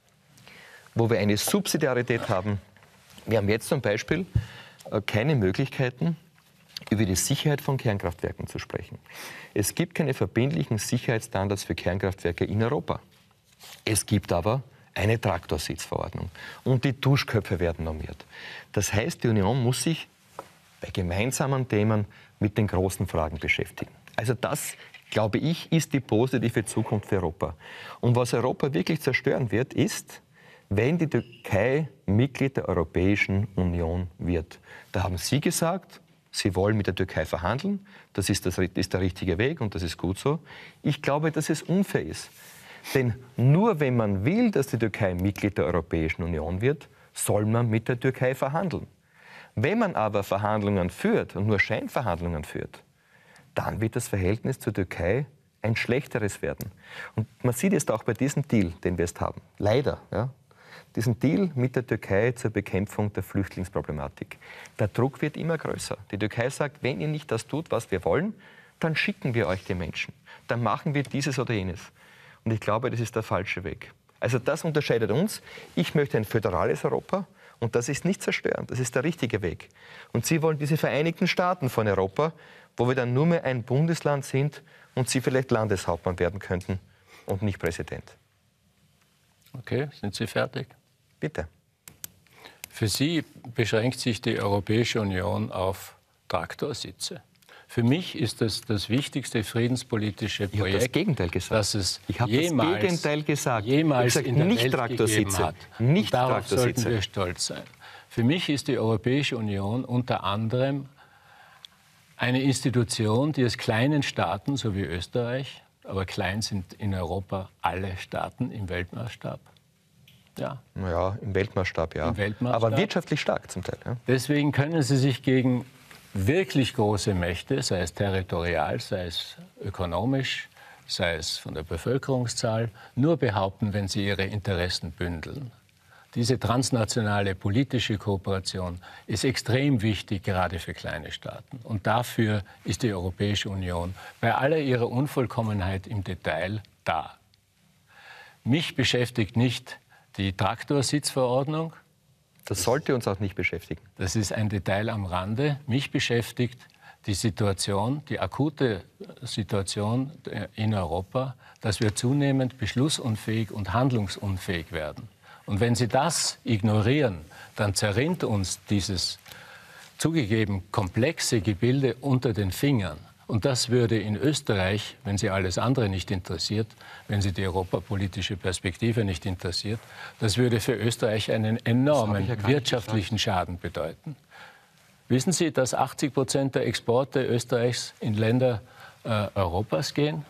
wo wir eine Subsidiarität haben. Wir haben jetzt zum Beispiel keine Möglichkeiten, über die Sicherheit von Kernkraftwerken zu sprechen. Es gibt keine verbindlichen Sicherheitsstandards für Kernkraftwerke in Europa. Es gibt aber eine Traktorsitzverordnung und die Duschköpfe werden normiert. Das heißt, die Union muss sich bei gemeinsamen Themen mit den großen Fragen beschäftigen. Also das, glaube ich, ist die positive Zukunft für Europa. Und was Europa wirklich zerstören wird, ist, wenn die Türkei Mitglied der Europäischen Union wird. Da haben Sie gesagt, Sie wollen mit der Türkei verhandeln. Das ist, das ist der richtige Weg und das ist gut so. Ich glaube, dass es unfair ist. Denn nur wenn man will, dass die Türkei Mitglied der Europäischen Union wird, soll man mit der Türkei verhandeln. Wenn man aber Verhandlungen führt und nur Scheinverhandlungen führt, dann wird das Verhältnis zur Türkei ein schlechteres werden. Und man sieht es auch bei diesem Deal, den wir jetzt haben. Leider, ja. Diesen Deal mit der Türkei zur Bekämpfung der Flüchtlingsproblematik. Der Druck wird immer größer. Die Türkei sagt, wenn ihr nicht das tut, was wir wollen, dann schicken wir euch die Menschen. Dann machen wir dieses oder jenes. Und ich glaube, das ist der falsche Weg. Also das unterscheidet uns. Ich möchte ein föderales Europa und das ist nicht zerstörend. Das ist der richtige Weg. Und Sie wollen diese Vereinigten Staaten von Europa, wo wir dann nur mehr ein Bundesland sind und Sie vielleicht Landeshauptmann werden könnten und nicht Präsident.
Okay, sind Sie fertig?
Bitte.
Für Sie beschränkt sich die Europäische Union auf Traktorsitze. Für mich ist das das wichtigste friedenspolitische Projekt,
ich habe das Gegenteil gesagt.
das es
ich habe
jemals,
das Gegenteil gesagt.
jemals
ich
in der
nicht
Welt
Traktorsitze.
gegeben hat.
Nicht
Und darauf
Traktorsitze.
sollten wir stolz sein. Für mich ist die Europäische Union unter anderem eine Institution, die es kleinen Staaten, so wie Österreich, aber klein sind in Europa alle Staaten im Weltmaßstab. Ja.
Ja, im Weltmaßstab, ja.
Im Weltmaßstab.
Aber wirtschaftlich stark zum Teil. Ja.
Deswegen können sie sich gegen wirklich große Mächte, sei es territorial, sei es ökonomisch, sei es von der Bevölkerungszahl, nur behaupten, wenn sie ihre Interessen bündeln. Diese transnationale politische Kooperation ist extrem wichtig, gerade für kleine Staaten. Und dafür ist die Europäische Union bei aller ihrer Unvollkommenheit im Detail da. Mich beschäftigt nicht die Traktorsitzverordnung.
Das sollte uns auch nicht beschäftigen.
Das ist ein Detail am Rande. Mich beschäftigt die Situation, die akute Situation in Europa, dass wir zunehmend beschlussunfähig und handlungsunfähig werden. Und wenn Sie das ignorieren, dann zerrinnt uns dieses zugegeben komplexe Gebilde unter den Fingern. Und das würde in Österreich, wenn Sie alles andere nicht interessiert, wenn Sie die europapolitische Perspektive nicht interessiert, das würde für Österreich einen enormen ja wirtschaftlichen Schaden bedeuten. Wissen Sie, dass achtzig Prozent der Exporte Österreichs in Länder äh, Europas gehen?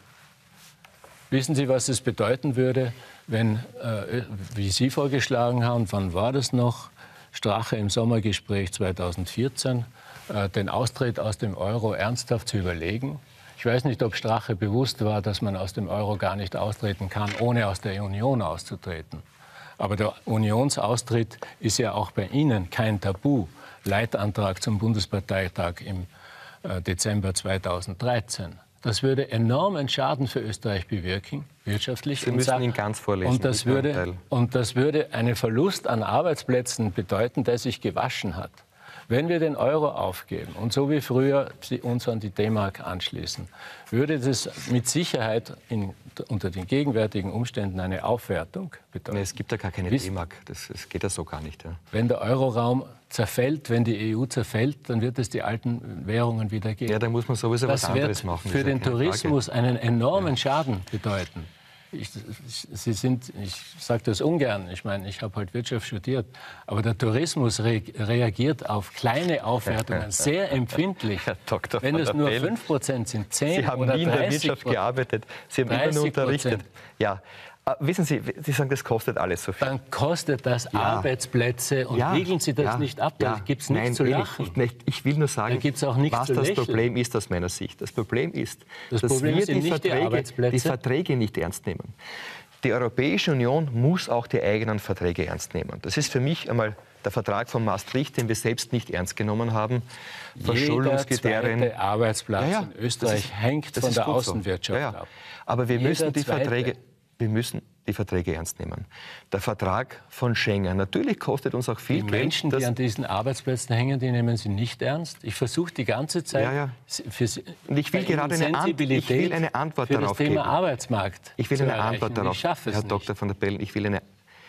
Wissen Sie, was es bedeuten würde, wenn, äh, wie Sie vorgeschlagen haben, wann war das noch, Strache im Sommergespräch zweitausendvierzehn, äh, den Austritt aus dem Euro ernsthaft zu überlegen? Ich weiß nicht, ob Strache bewusst war, dass man aus dem Euro gar nicht austreten kann, ohne aus der Union auszutreten. Aber der Unionsaustritt ist ja auch bei Ihnen kein Tabu. Leitantrag zum Bundesparteitag im äh, Dezember zweitausenddreizehn. Das würde enormen Schaden für Österreich bewirken, wirtschaftlich.
Sie müssen ihn ganz vorlesen.
Und das, würde, und das würde einen Verlust an Arbeitsplätzen bedeuten, der sich gewaschen hat. Wenn wir den Euro aufgeben und so wie früher uns an die D-Mark anschließen, würde das mit Sicherheit in, unter den gegenwärtigen Umständen eine Aufwertung bedeuten.
Nee, es gibt ja gar keine D-Mark. Das, das geht ja so gar nicht. Ja.
Wenn der Euroraum zerfällt, wenn die E U zerfällt, dann wird es die alten Währungen wieder geben.
Ja, dann muss man sowieso
das
was anderes machen.
Das wird für den Tourismus
Frage.
einen enormen
ja.
Schaden bedeuten. Ich, Sie sind, ich sage das ungern, ich meine, ich habe halt Wirtschaft studiert, aber der Tourismus re reagiert auf kleine Aufwertungen sehr empfindlich.
Herr Doktor
Wenn es nur fünf Prozent sind, zehn
Sie haben
oder
nie in der
dreißig
Wirtschaft gearbeitet, Sie haben immer nur unterrichtet. Ja. Uh, wissen Sie, Sie sagen, das kostet alles so viel.
Dann kostet das ja. Arbeitsplätze und
ja.
wiegeln Sie das
ja.
nicht ab, da
ja.
gibt es nichts
Nein,
zu
eh
lachen.
Nicht, nicht, ich will nur sagen,
auch nichts
was
zu
das
lächeln.
Problem ist aus meiner Sicht. Das Problem ist,
das
dass
Problem
wir
sind
die,
nicht
Verträge,
die,
die Verträge nicht ernst nehmen. Die Europäische Union muss auch die eigenen Verträge ernst nehmen. Das ist für mich einmal Der Vertrag von Maastricht, den wir selbst nicht ernst genommen haben. Verschuldungskriterien.
Jeder zweite Arbeitsplatz
ja, ja,
in Österreich
ist,
hängt von der Außenwirtschaft
so. ja, ja.
ab.
Aber wir
Jeder
müssen die
zweite.
Verträge... Wir müssen die Verträge ernst nehmen. Der Vertrag von Schengen, natürlich kostet uns auch viel
Die
Geld.
Menschen, die an diesen Arbeitsplätzen hängen, die nehmen Sie nicht ernst. Ich versuche die ganze Zeit,
ja, ja.
Für Sie,
Und ich will gerade eine, Ant ich will eine Antwort
für
darauf
das Thema
geben.
Arbeitsmarkt
Ich will
zu
eine
erreichen.
Antwort darauf,
ich schaffe es
Herr
nicht.
Doktor von der Bellen. Ich will eine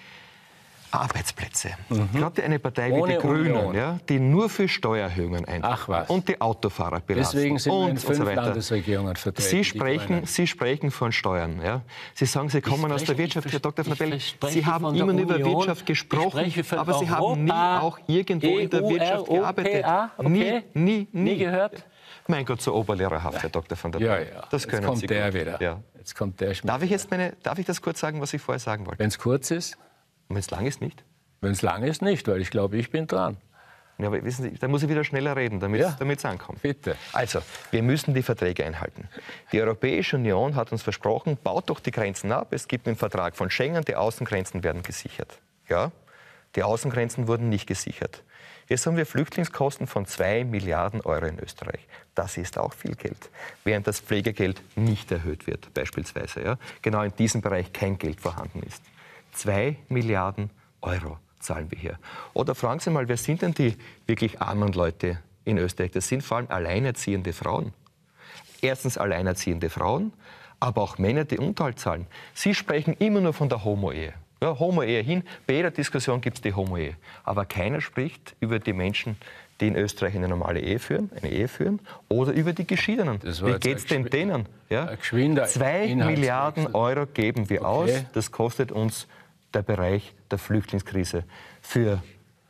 Arbeitsplätze.
Mhm.
Gerade eine Partei wie
Ohne
die Grünen,
Union.
ja, die nur für Steuererhöhungen eintritt
Ach was.
und die Autofahrer belasten.
Deswegen sind wir in
und,
fünf
und so weiter.
Landesregierungen vertreten.
Sie
die
sprechen,
Grünen.
Sie sprechen von Steuern. Ja? Sie sagen, Sie kommen
Ich
aus der
spreche-
Wirtschaft,
ich
Herr Doktor von der Bellen.
spreche
Sie haben
von der
immer nur über
Union.
Wirtschaft gesprochen,
Ich spreche von
aber Sie haben nie
Europa,
auch irgendwo in der Wirtschaft
E U R O P A,
gearbeitet.
okay.
Nie, nie, nie.
Nie gehört?
Mein Gott, so oberlehrerhaft, Herr Doktor von der
Ja,
Bellen.
ja.
Das können
Jetzt kommt
Sie
der
gut.
wieder.
Ja.
Jetzt kommt der Schmidt.
Darf ich jetzt meine, darf ich das kurz sagen, was ich vorher sagen wollte?
Wenn es kurz ist,
Und wenn es lang ist, nicht?
wenn es lang ist, nicht, weil ich glaube, ich bin dran.
Ja, aber wissen Sie, da muss ich wieder schneller reden, damit
Ja.
es ankommt.
Bitte.
Also, wir müssen die Verträge einhalten. Die Europäische Union hat uns versprochen, baut doch die Grenzen ab. Es gibt einen Vertrag von Schengen, die Außengrenzen werden gesichert. Ja, die Außengrenzen wurden nicht gesichert. Jetzt haben wir Flüchtlingskosten von zwei Milliarden Euro in Österreich. Das ist auch viel Geld. Während das Pflegegeld nicht erhöht wird, beispielsweise. Ja, genau in diesem Bereich kein Geld vorhanden ist. Zwei Milliarden Euro zahlen wir hier. Oder fragen Sie mal, wer sind denn die wirklich armen Leute in Österreich? Das sind vor allem alleinerziehende Frauen. Erstens alleinerziehende Frauen, aber auch Männer, die Unterhalt zahlen. Sie sprechen immer nur von der Homo-Ehe. Ja, Homo-Ehe hin, bei jeder Diskussion gibt es die Homo-Ehe. Aber keiner spricht über die Menschen, die in Österreich eine normale Ehe führen, eine Ehe führen, oder über die Geschiedenen. Wie geht es denn denen? Ja? Zwei Milliarden Euro geben wir
Okay.
aus. Das kostet uns der Bereich der Flüchtlingskrise. Für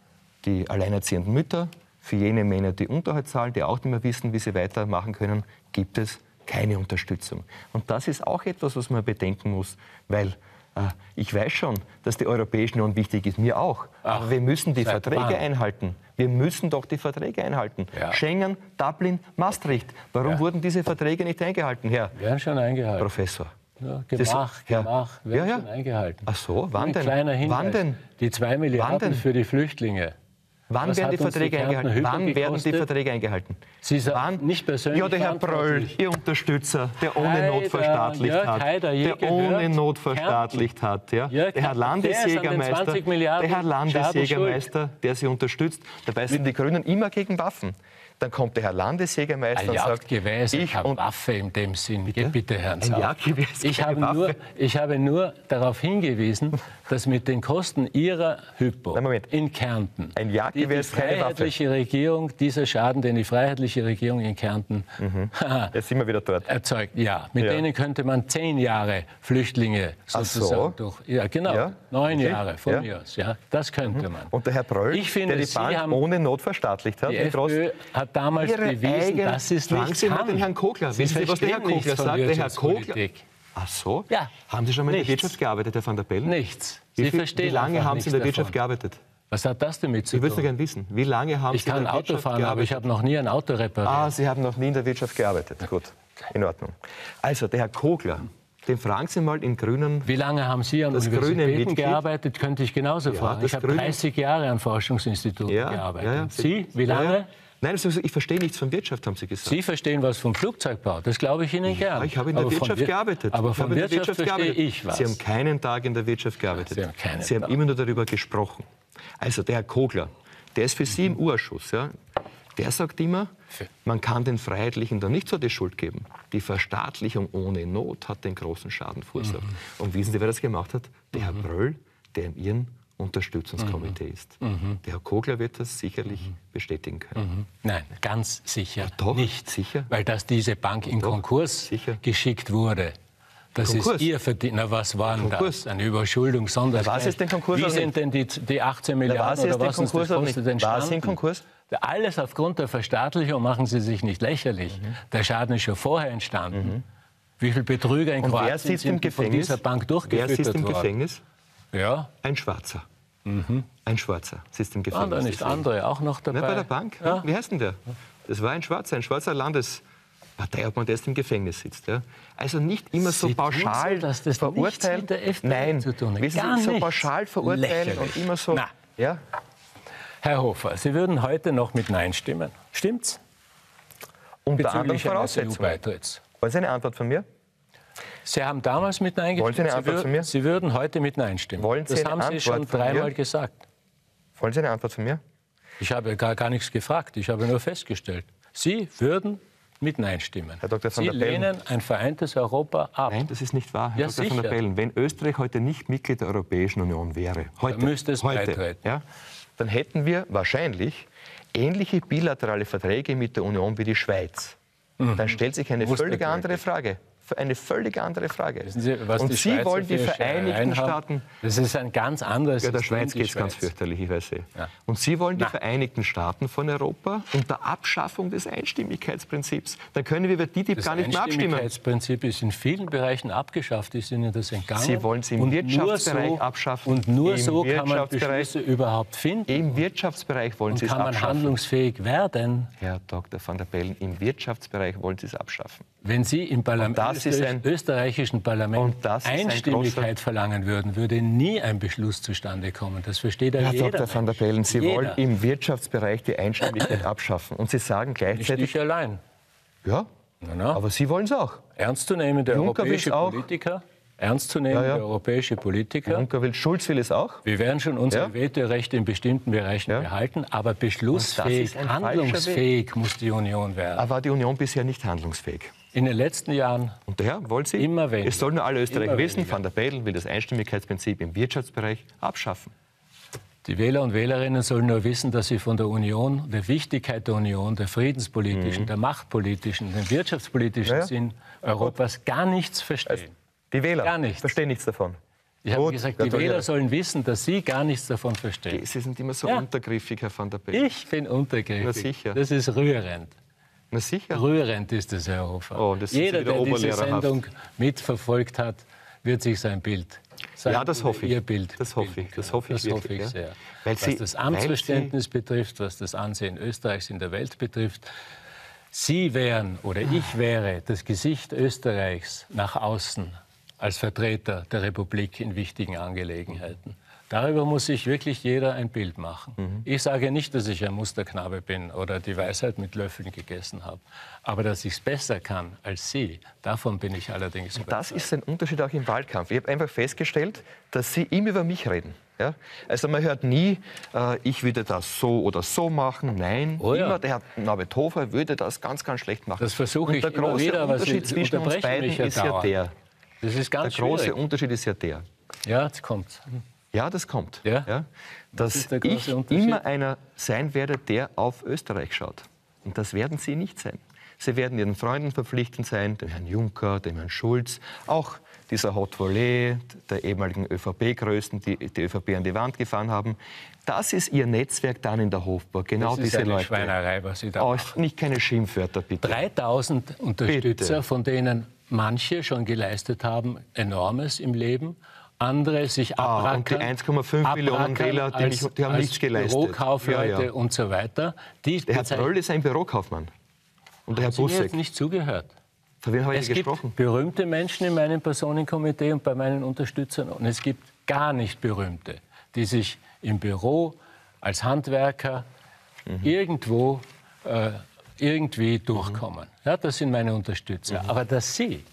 die alleinerziehenden Mütter, für jene Männer, die Unterhalt zahlen, die auch nicht mehr wissen, wie sie weitermachen können, gibt es keine Unterstützung. Und das ist auch etwas, was man bedenken muss, weil äh, ich weiß schon, dass die Europäische Union wichtig ist, mir auch.
Ach,
aber wir müssen die
seit
Verträge
wann?
einhalten. Wir müssen doch die Verträge einhalten.
Ja.
Schengen, Dublin, Maastricht. Warum
Ja.
wurden diese Verträge nicht eingehalten, Herr
Werden schon eingehalten.
Professor?
Ja,
Das-
Gemach,
ja.
Gemach, werden
Ja, ja.
schon eingehalten.
Ach so, wann
Ein
denn?
kleiner Hinweis.
Wann denn?
Die zwei Milliarden
denn?
für die Flüchtlinge.
Wann
Was
werden
hat
die
uns die
Verträge
Kärntner
eingehalten?
Hütte
Wann werden die
gekostet?
Verträge eingehalten?
Sie sind
Wann?
nicht persönlich
Ja, der Herr Bröll,
verantwortlich.
Ihr Unterstützer, der ohne
Haider,
Not verstaatlicht
Jörg
hat.
Haider, je
Der
gehört,
ohne Not verstaatlicht hat. Ja.
Jörg
Der Herr
Haider, der ist an den
Landesjägermeister,
zwanzig Milliarden
der Herr Landesjägermeister, der Sie unterstützt. Dabei sind die Grünen immer gegen Waffen. Dann kommt der Herr Landesjägermeister
Ein
und sagt,
Jagdgewehr ist
ich
keine
und
Waffe in dem Sinn. Bitte, bitte Herrn
Ein
Sauer.
Jagdgewehr ist
ich,
keine
habe nur,
Waffe.
ich habe nur darauf hingewiesen, dass mit den Kosten Ihrer Hypo
Nein, Moment.
in Kärnten
Ein Jagdgewehr
die, die
ist keine Waffe.
freiheitliche Regierung, dieser Schaden, den die freiheitliche Regierung in Kärnten
Jetzt sind wir wieder dort.
erzeugt, ja, mit
Ja.
denen könnte man zehn Jahre Flüchtlinge
Ach so.
sozusagen durch. Ja, genau,
Ja.
neun
Okay.
Jahre von
Ja.
mir aus. Ja, das könnte man.
Und der Herr Bröll,
Ich finde,
der die
Sie
Bank
haben-
ohne Not verstaatlicht hat.
Die
wie groß-
FPÖ hat damals
Ihre
bewiesen,
eigene-
dass sie es
Fragen
nicht
Sie mal
kann.
den Herrn Kogler.
Sie
Wissen Sie, was der Herr
verstehen nichts
Kogler
von
sagt? Der Herr Kogler.
Wirtschaftspolitik.
Ach so?
Ja.
Haben Sie schon mal in der
Nichts.
Wirtschaft gearbeitet, Herr van der Bellen?
Nichts.
Wie,
Sie
viel,
verstehen
wie lange
einfach
haben Sie in der
nichts
Wirtschaft
davon.
gearbeitet?
Was hat das damit zu
Ich würde so
tun?
gerne wissen, wie lange haben
Ich
Sie in
kann
der
Auto
Wirtschaft
fahren,
gearbeitet?
aber ich habe noch nie ein Auto repariert.
Ah, Sie haben noch nie in der Wirtschaft gearbeitet. Gut, in Ordnung. Also, der Herr Kogler, den fragen Sie mal in Grünen...
Wie lange haben Sie an
Das grüne
Universitäten
Mitglied-
gearbeitet, könnte ich genauso
Ja,
fragen.
das
Ich habe
grüne-
dreißig Jahre an Forschungsinstituten
Ja,
gearbeitet.
ja, ja.
Sie, wie
Ja,
lange?
ja. Nein, also ich verstehe nichts von Wirtschaft, haben Sie gesagt.
Sie verstehen was vom Flugzeugbau, das glaube ich Ihnen gern.
Ja, ich habe in der
Aber von
Wirtschaft
Wir-
gearbeitet.
Aber
ich
von
habe in der
Wirtschaft, verstehe
gearbeitet.
ich was.
Sie haben keinen Tag in der Wirtschaft gearbeitet.
Sie haben keinen
Sie haben
Tag.
immer nur darüber gesprochen. Also der Herr Kogler, der ist für Sie im U-Ausschuss. Ja? Der sagt immer, man kann den Freiheitlichen da nicht so die Schuld geben. Die Verstaatlichung ohne Not hat den großen Schaden verursacht.
Mhm.
Und wissen Sie, wer das gemacht hat? Der Herr Bröll, der in Ihrem Unterstützungskomitee
Mhm.
ist. Der Herr Kogler wird das sicherlich bestätigen können.
Nein, ganz sicher
doch,
nicht.
sicher.
Weil dass diese Bank in
doch,
Konkurs
sicher.
geschickt wurde, das
Konkurs?
ist Ihr Verdienst. Na, was war denn
Konkurs?
das? Eine Überschuldung, Sondersgleich.
was ist denn Konkurs
Wie
oder
sind denn die, die achtzehn
Na,
Milliarden
was ist
oder
denn
was uns
Konkurs
das
oder
kostet
nicht? War
entstanden?
es in Konkurs?
Alles aufgrund der Verstaatlichung, machen Sie sich nicht lächerlich.
Mhm.
Der Schaden ist schon vorher entstanden. Wie viele Betrüger in
Und wer
Kroatien
sitzt im
sind von
Gefängnis?
dieser Bank
Wer
durchgefüttert
sitzt im
worden?
Gefängnis?
Ja,
Ein Schwarzer. Ein Schwarzer sitzt im Gefängnis.
waren da nicht
deswegen.
andere auch noch dabei?
Na, bei der Bank?
Ja.
Wie heißt denn der? Das war ein Schwarzer, ein Schwarzer Landesparteiobmann, der jetzt im Gefängnis sitzt. Ja? Also nicht immer so
Sie tun
pauschal
so, dass das
verurteilen.
nichts mit der FPÖ
Nein,
zu tun hat.
wissen
Gar
Sie, so
nichts.
pauschal verurteilen
Lächerlich.
und immer so.
Na.
Ja?
Herr Hofer, Sie würden heute noch mit Nein stimmen. Stimmt's?
Unter anderen
Bezüglich eines E
Voraussetzungen.
U-Beitritts.
Wollen Sie eine Antwort von mir?
Sie haben damals mit Nein gestimmt.
Wollen Sie eine Antwort
Sie,
von mir?
Sie würden heute mit Nein stimmen.
Wollen Sie
das
eine
haben Sie
Antwort
schon
von
dreimal
mir?
gesagt.
Wollen Sie eine Antwort von mir?
Ich habe gar, gar nichts gefragt. Ich habe nur festgestellt. Sie würden mit Nein stimmen.
Herr Doktor van
Sie
der Bellen.
lehnen ein vereintes Europa ab.
Nein, das ist nicht wahr, Herr
Ja,
Doktor van der
sicher.
Bellen. Wenn Österreich heute nicht Mitglied der Europäischen Union wäre, heute,
Dann müsste es
heute,
beitreten.
ja, dann hätten wir wahrscheinlich ähnliche bilaterale Verträge mit der Union wie die Schweiz. Dann stellt sich eine
Musste
völlig andere
beitreten.
Frage. Eine völlig andere Frage.
Wissen Sie, was
Und
die
Sie
Schweizer
wollen die
für
Vereinigten
Scherereien haben?
Staaten...
Das ist ein ganz anderes
Ja, der
System,
Schweiz
die
geht es ganz
Schweiz.
fürchterlich, ich weiß eh.
Ja.
Und Sie wollen die
Na.
Vereinigten Staaten von Europa unter Abschaffung des Einstimmigkeitsprinzips. Dann können wir über T T I P
Das
gar nicht mehr abstimmen.
Einstimmigkeitsprinzip ist in vielen Bereichen abgeschafft. Ist Ihnen das entgangen?
Sie wollen es im
Und
Wirtschaftsbereich
nur so,
abschaffen.
Und nur
Im
so kann man
Wirtschaftsbereich-
Beschlüsse überhaupt finden.
Im Wirtschaftsbereich wollen
Und
Sie es
kann man
abschaffen.
handlungsfähig werden,
Herr Doktor van der Bellen, im Wirtschaftsbereich wollen Sie es abschaffen.
wenn Sie im Parlament,
das ist ein-
österreichischen Parlament
Und das ist ein
Einstimmigkeit
großer-
verlangen würden, würde nie ein Beschluss zustande kommen. Das versteht ja
Herr
jeder.
Doktor van der
Mensch.
Bellen, Sie
Jeder.
wollen im Wirtschaftsbereich die Einstimmigkeit abschaffen. Und Sie sagen
Nicht
gleichzeitig...
ich allein.
Ja,
Na, na.
aber Sie wollen es auch.
Ernstzunehmende
Juncker will's
europäische
auch.
Politiker, ernstzunehmende
Ja, ja.
europäische Politiker.
Juncker will, Schulz will es auch.
Wir werden schon unsere
Ja.
Vetorechte in bestimmten Bereichen
Ja.
behalten, aber
Und das
beschlussfähig,
ist ein falscher
handlungsfähig muss die Union werden.
Aber war die Union bisher nicht handlungsfähig.
In den letzten Jahren
Und daher wollen Sie,
Immer weniger.
es sollen nur alle Österreicher
Immer
wissen,
weniger.
Van der Bellen will das Einstimmigkeitsprinzip im Wirtschaftsbereich abschaffen.
Die Wähler und Wählerinnen sollen nur wissen, dass sie von der Union, der Wichtigkeit der Union, der friedenspolitischen, der machtpolitischen, dem wirtschaftspolitischen
Mhm. Ja, ja.
Sinn Europas gar nichts verstehen.
Die Wähler
Gar nichts.
verstehen nichts davon.
Ich habe
Gut,
gesagt, die
gratuliere.
Wähler sollen wissen, dass sie gar nichts davon verstehen.
Sie sind immer so
Ja.
untergriffig, Herr Van der Bellen.
Ich bin untergriffig.
Na sicher.
Das ist rührend.
Na sicher.
Rührend ist es, Herr Hofer.
Oh, das ist
Jeder,
wieder
der diese
oberlehrerhaft.
Sendung mitverfolgt hat, wird sich sein Bild, sein
Ja, das hoffe ich.
Ihr Bild
Das hoffe
bilden
ich. Das
können.
hoffe ich
Das hoffe
wirklich,
ich
ja.
sehr.
Weil
was
Sie-
das
weil
Amtsverständnis betrifft, was das Ansehen Österreichs in der Welt betrifft, Sie wären oder ich wäre das Gesicht Österreichs nach außen als Vertreter der Republik in wichtigen Angelegenheiten. Darüber muss sich wirklich jeder ein Bild machen.
Mhm.
Ich sage nicht, dass ich ein Musterknabe bin oder die Weisheit mit Löffeln gegessen habe. Aber dass ich es besser kann als Sie, davon bin ich allerdings überzeugt.
Das ist ein Unterschied auch im Wahlkampf. Ich habe einfach festgestellt, dass Sie immer über mich reden. Ja? Also man hört nie, äh, ich würde das so oder so machen. Nein,
Oh ja.
immer der Herr Norbert Hofer würde das ganz, ganz schlecht machen.
Das versuche
Und
ich
der
immer
große
wieder, aber Sie
Unterschied zwischen uns
unterbrechen
beiden
mich ja
ist ja
dauernd.
der.
Das ist
Der
ganz
große
schwierig.
Unterschied ist ja der.
Ja, jetzt kommt's.
Ja, das kommt.
Ja?
Dass
ist der große
ich
Unterschied?
immer einer sein werde, der auf Österreich schaut. Und das werden Sie nicht sein. Sie werden Ihren Freunden verpflichtend sein, dem Herrn Juncker, dem Herrn Schulz, auch dieser Haute Volée, der ehemaligen ÖVP-Größen, die die ÖVP an die Wand gefahren haben. Das ist Ihr Netzwerk dann in der Hofburg. Genau
Das ist
diese
eine
Leute.
Schweinerei, was Sie da
Oh,
machen.
nicht keine Schimpfwörter, bitte.
dreitausend Unterstützer,
Bitte.
von denen manche schon geleistet haben, Enormes im Leben. Andere sich
Ah,
abrackern.
und die eins Komma fünf Millionen
abrackern
Wähler, die,
als,
nicht, die haben
als
nichts geleistet.
Bürokaufleute
Ja, ja.
und so weiter. Die
Der Herr
bezeichnen-
Bröll ist ein Bürokaufmann. Und der Herr
Sie mir
Busseck.
jetzt nicht zugehört.
Von wem habe ich
Es
denn
gibt
gesprochen?
berühmte Menschen in meinem Personenkomitee und bei meinen Unterstützern. Und es gibt gar nicht berühmte, die sich im Büro als Handwerker
Mhm.
irgendwo äh, irgendwie durchkommen. Ja, das sind meine Unterstützer.
Mhm.
Aber dass Sie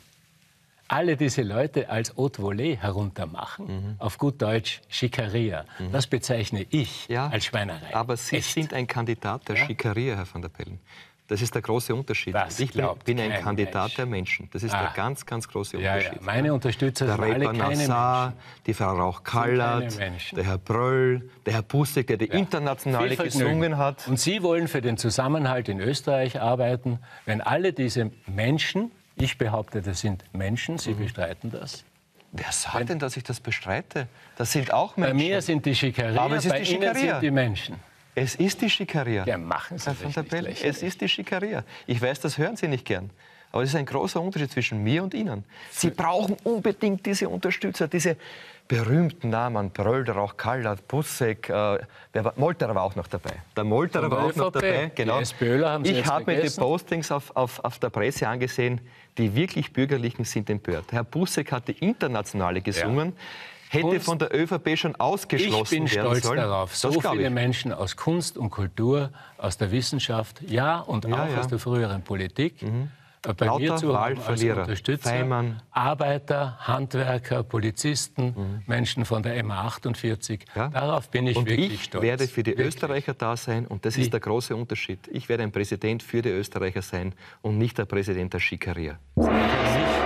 alle diese Leute als Haute Volée heruntermachen,
Mhm.
auf gut Deutsch Schikaria, das bezeichne ich
Ja,
als Schweinerei.
aber Sie
Echt.
sind ein Kandidat der Schikaria, Herr van der Bellen. Das ist der große Unterschied.
Das
ich bin,
glaubt
bin ein
kein
Kandidat
Mensch.
der Menschen. Das ist
Ah.
der ganz, ganz große
Ja, ja.
Unterschied.
Meine Unterstützer
Der
sind alle
Repa
keine
Nassar,
Menschen.
die Frau
keine
Rauch-Kallert,
Menschen.
der Herr Bröll, der Herr Busseck, der die internationale
Viel Vergnügen.
gesungen hat.
Und Sie wollen für den Zusammenhalt in Österreich arbeiten, wenn alle diese Menschen, ich behaupte, das sind Menschen,
Mhm.
Sie bestreiten das.
Wer sagt denn, dass ich das bestreite? Das sind auch
Bei
Menschen.
mir sind die Schikaria,
Aber es ist
bei
die
Ihnen
Schikaria.
sind die Menschen.
Es ist die Schikaria.
Ja, machen Sie
Herr
sich
van der
nicht
Bellen,
lächerlich.
es ist die Schikaria. Ich weiß, das hören Sie nicht gern. Aber es ist ein großer Unterschied zwischen mir und Ihnen. Sie brauchen unbedingt diese Unterstützer, diese berühmten Namen. Bröll, Rauch-Kallert, Busseck, äh, wer war, Molterer war auch noch dabei. Der Molterer
Von der
war auch noch
ÖVP.
dabei. Genau.
Die SPÖler haben Sie
ich
jetzt
habe mir die
vergessen.
Postings auf, auf, auf der Presse angesehen. Die wirklich Bürgerlichen sind empört. Herr Busseck hat die Internationale gesungen. hätte
Kunst,
von der ÖVP schon ausgeschlossen
ich bin
werden
stolz
sollen.
darauf, so viele
ich.
Menschen aus Kunst und Kultur, aus der Wissenschaft, ja, und
ja,
auch
ja.
aus der früheren Politik, mhm. bei
Lauter
mir zu haben als
Wahlverlierer.
Unterstützer,
Feimann.
Arbeiter, Handwerker, Polizisten, mhm. Menschen von der M A achtundvierzig.
Ja.
Darauf bin ich
und
wirklich
ich
stolz.
werde für die
wirklich.
Österreicher da sein und das
Die.
ist der große Unterschied. Ich werde ein Präsident für die Österreicher sein und nicht der Präsident der Schikaria.
Sicher.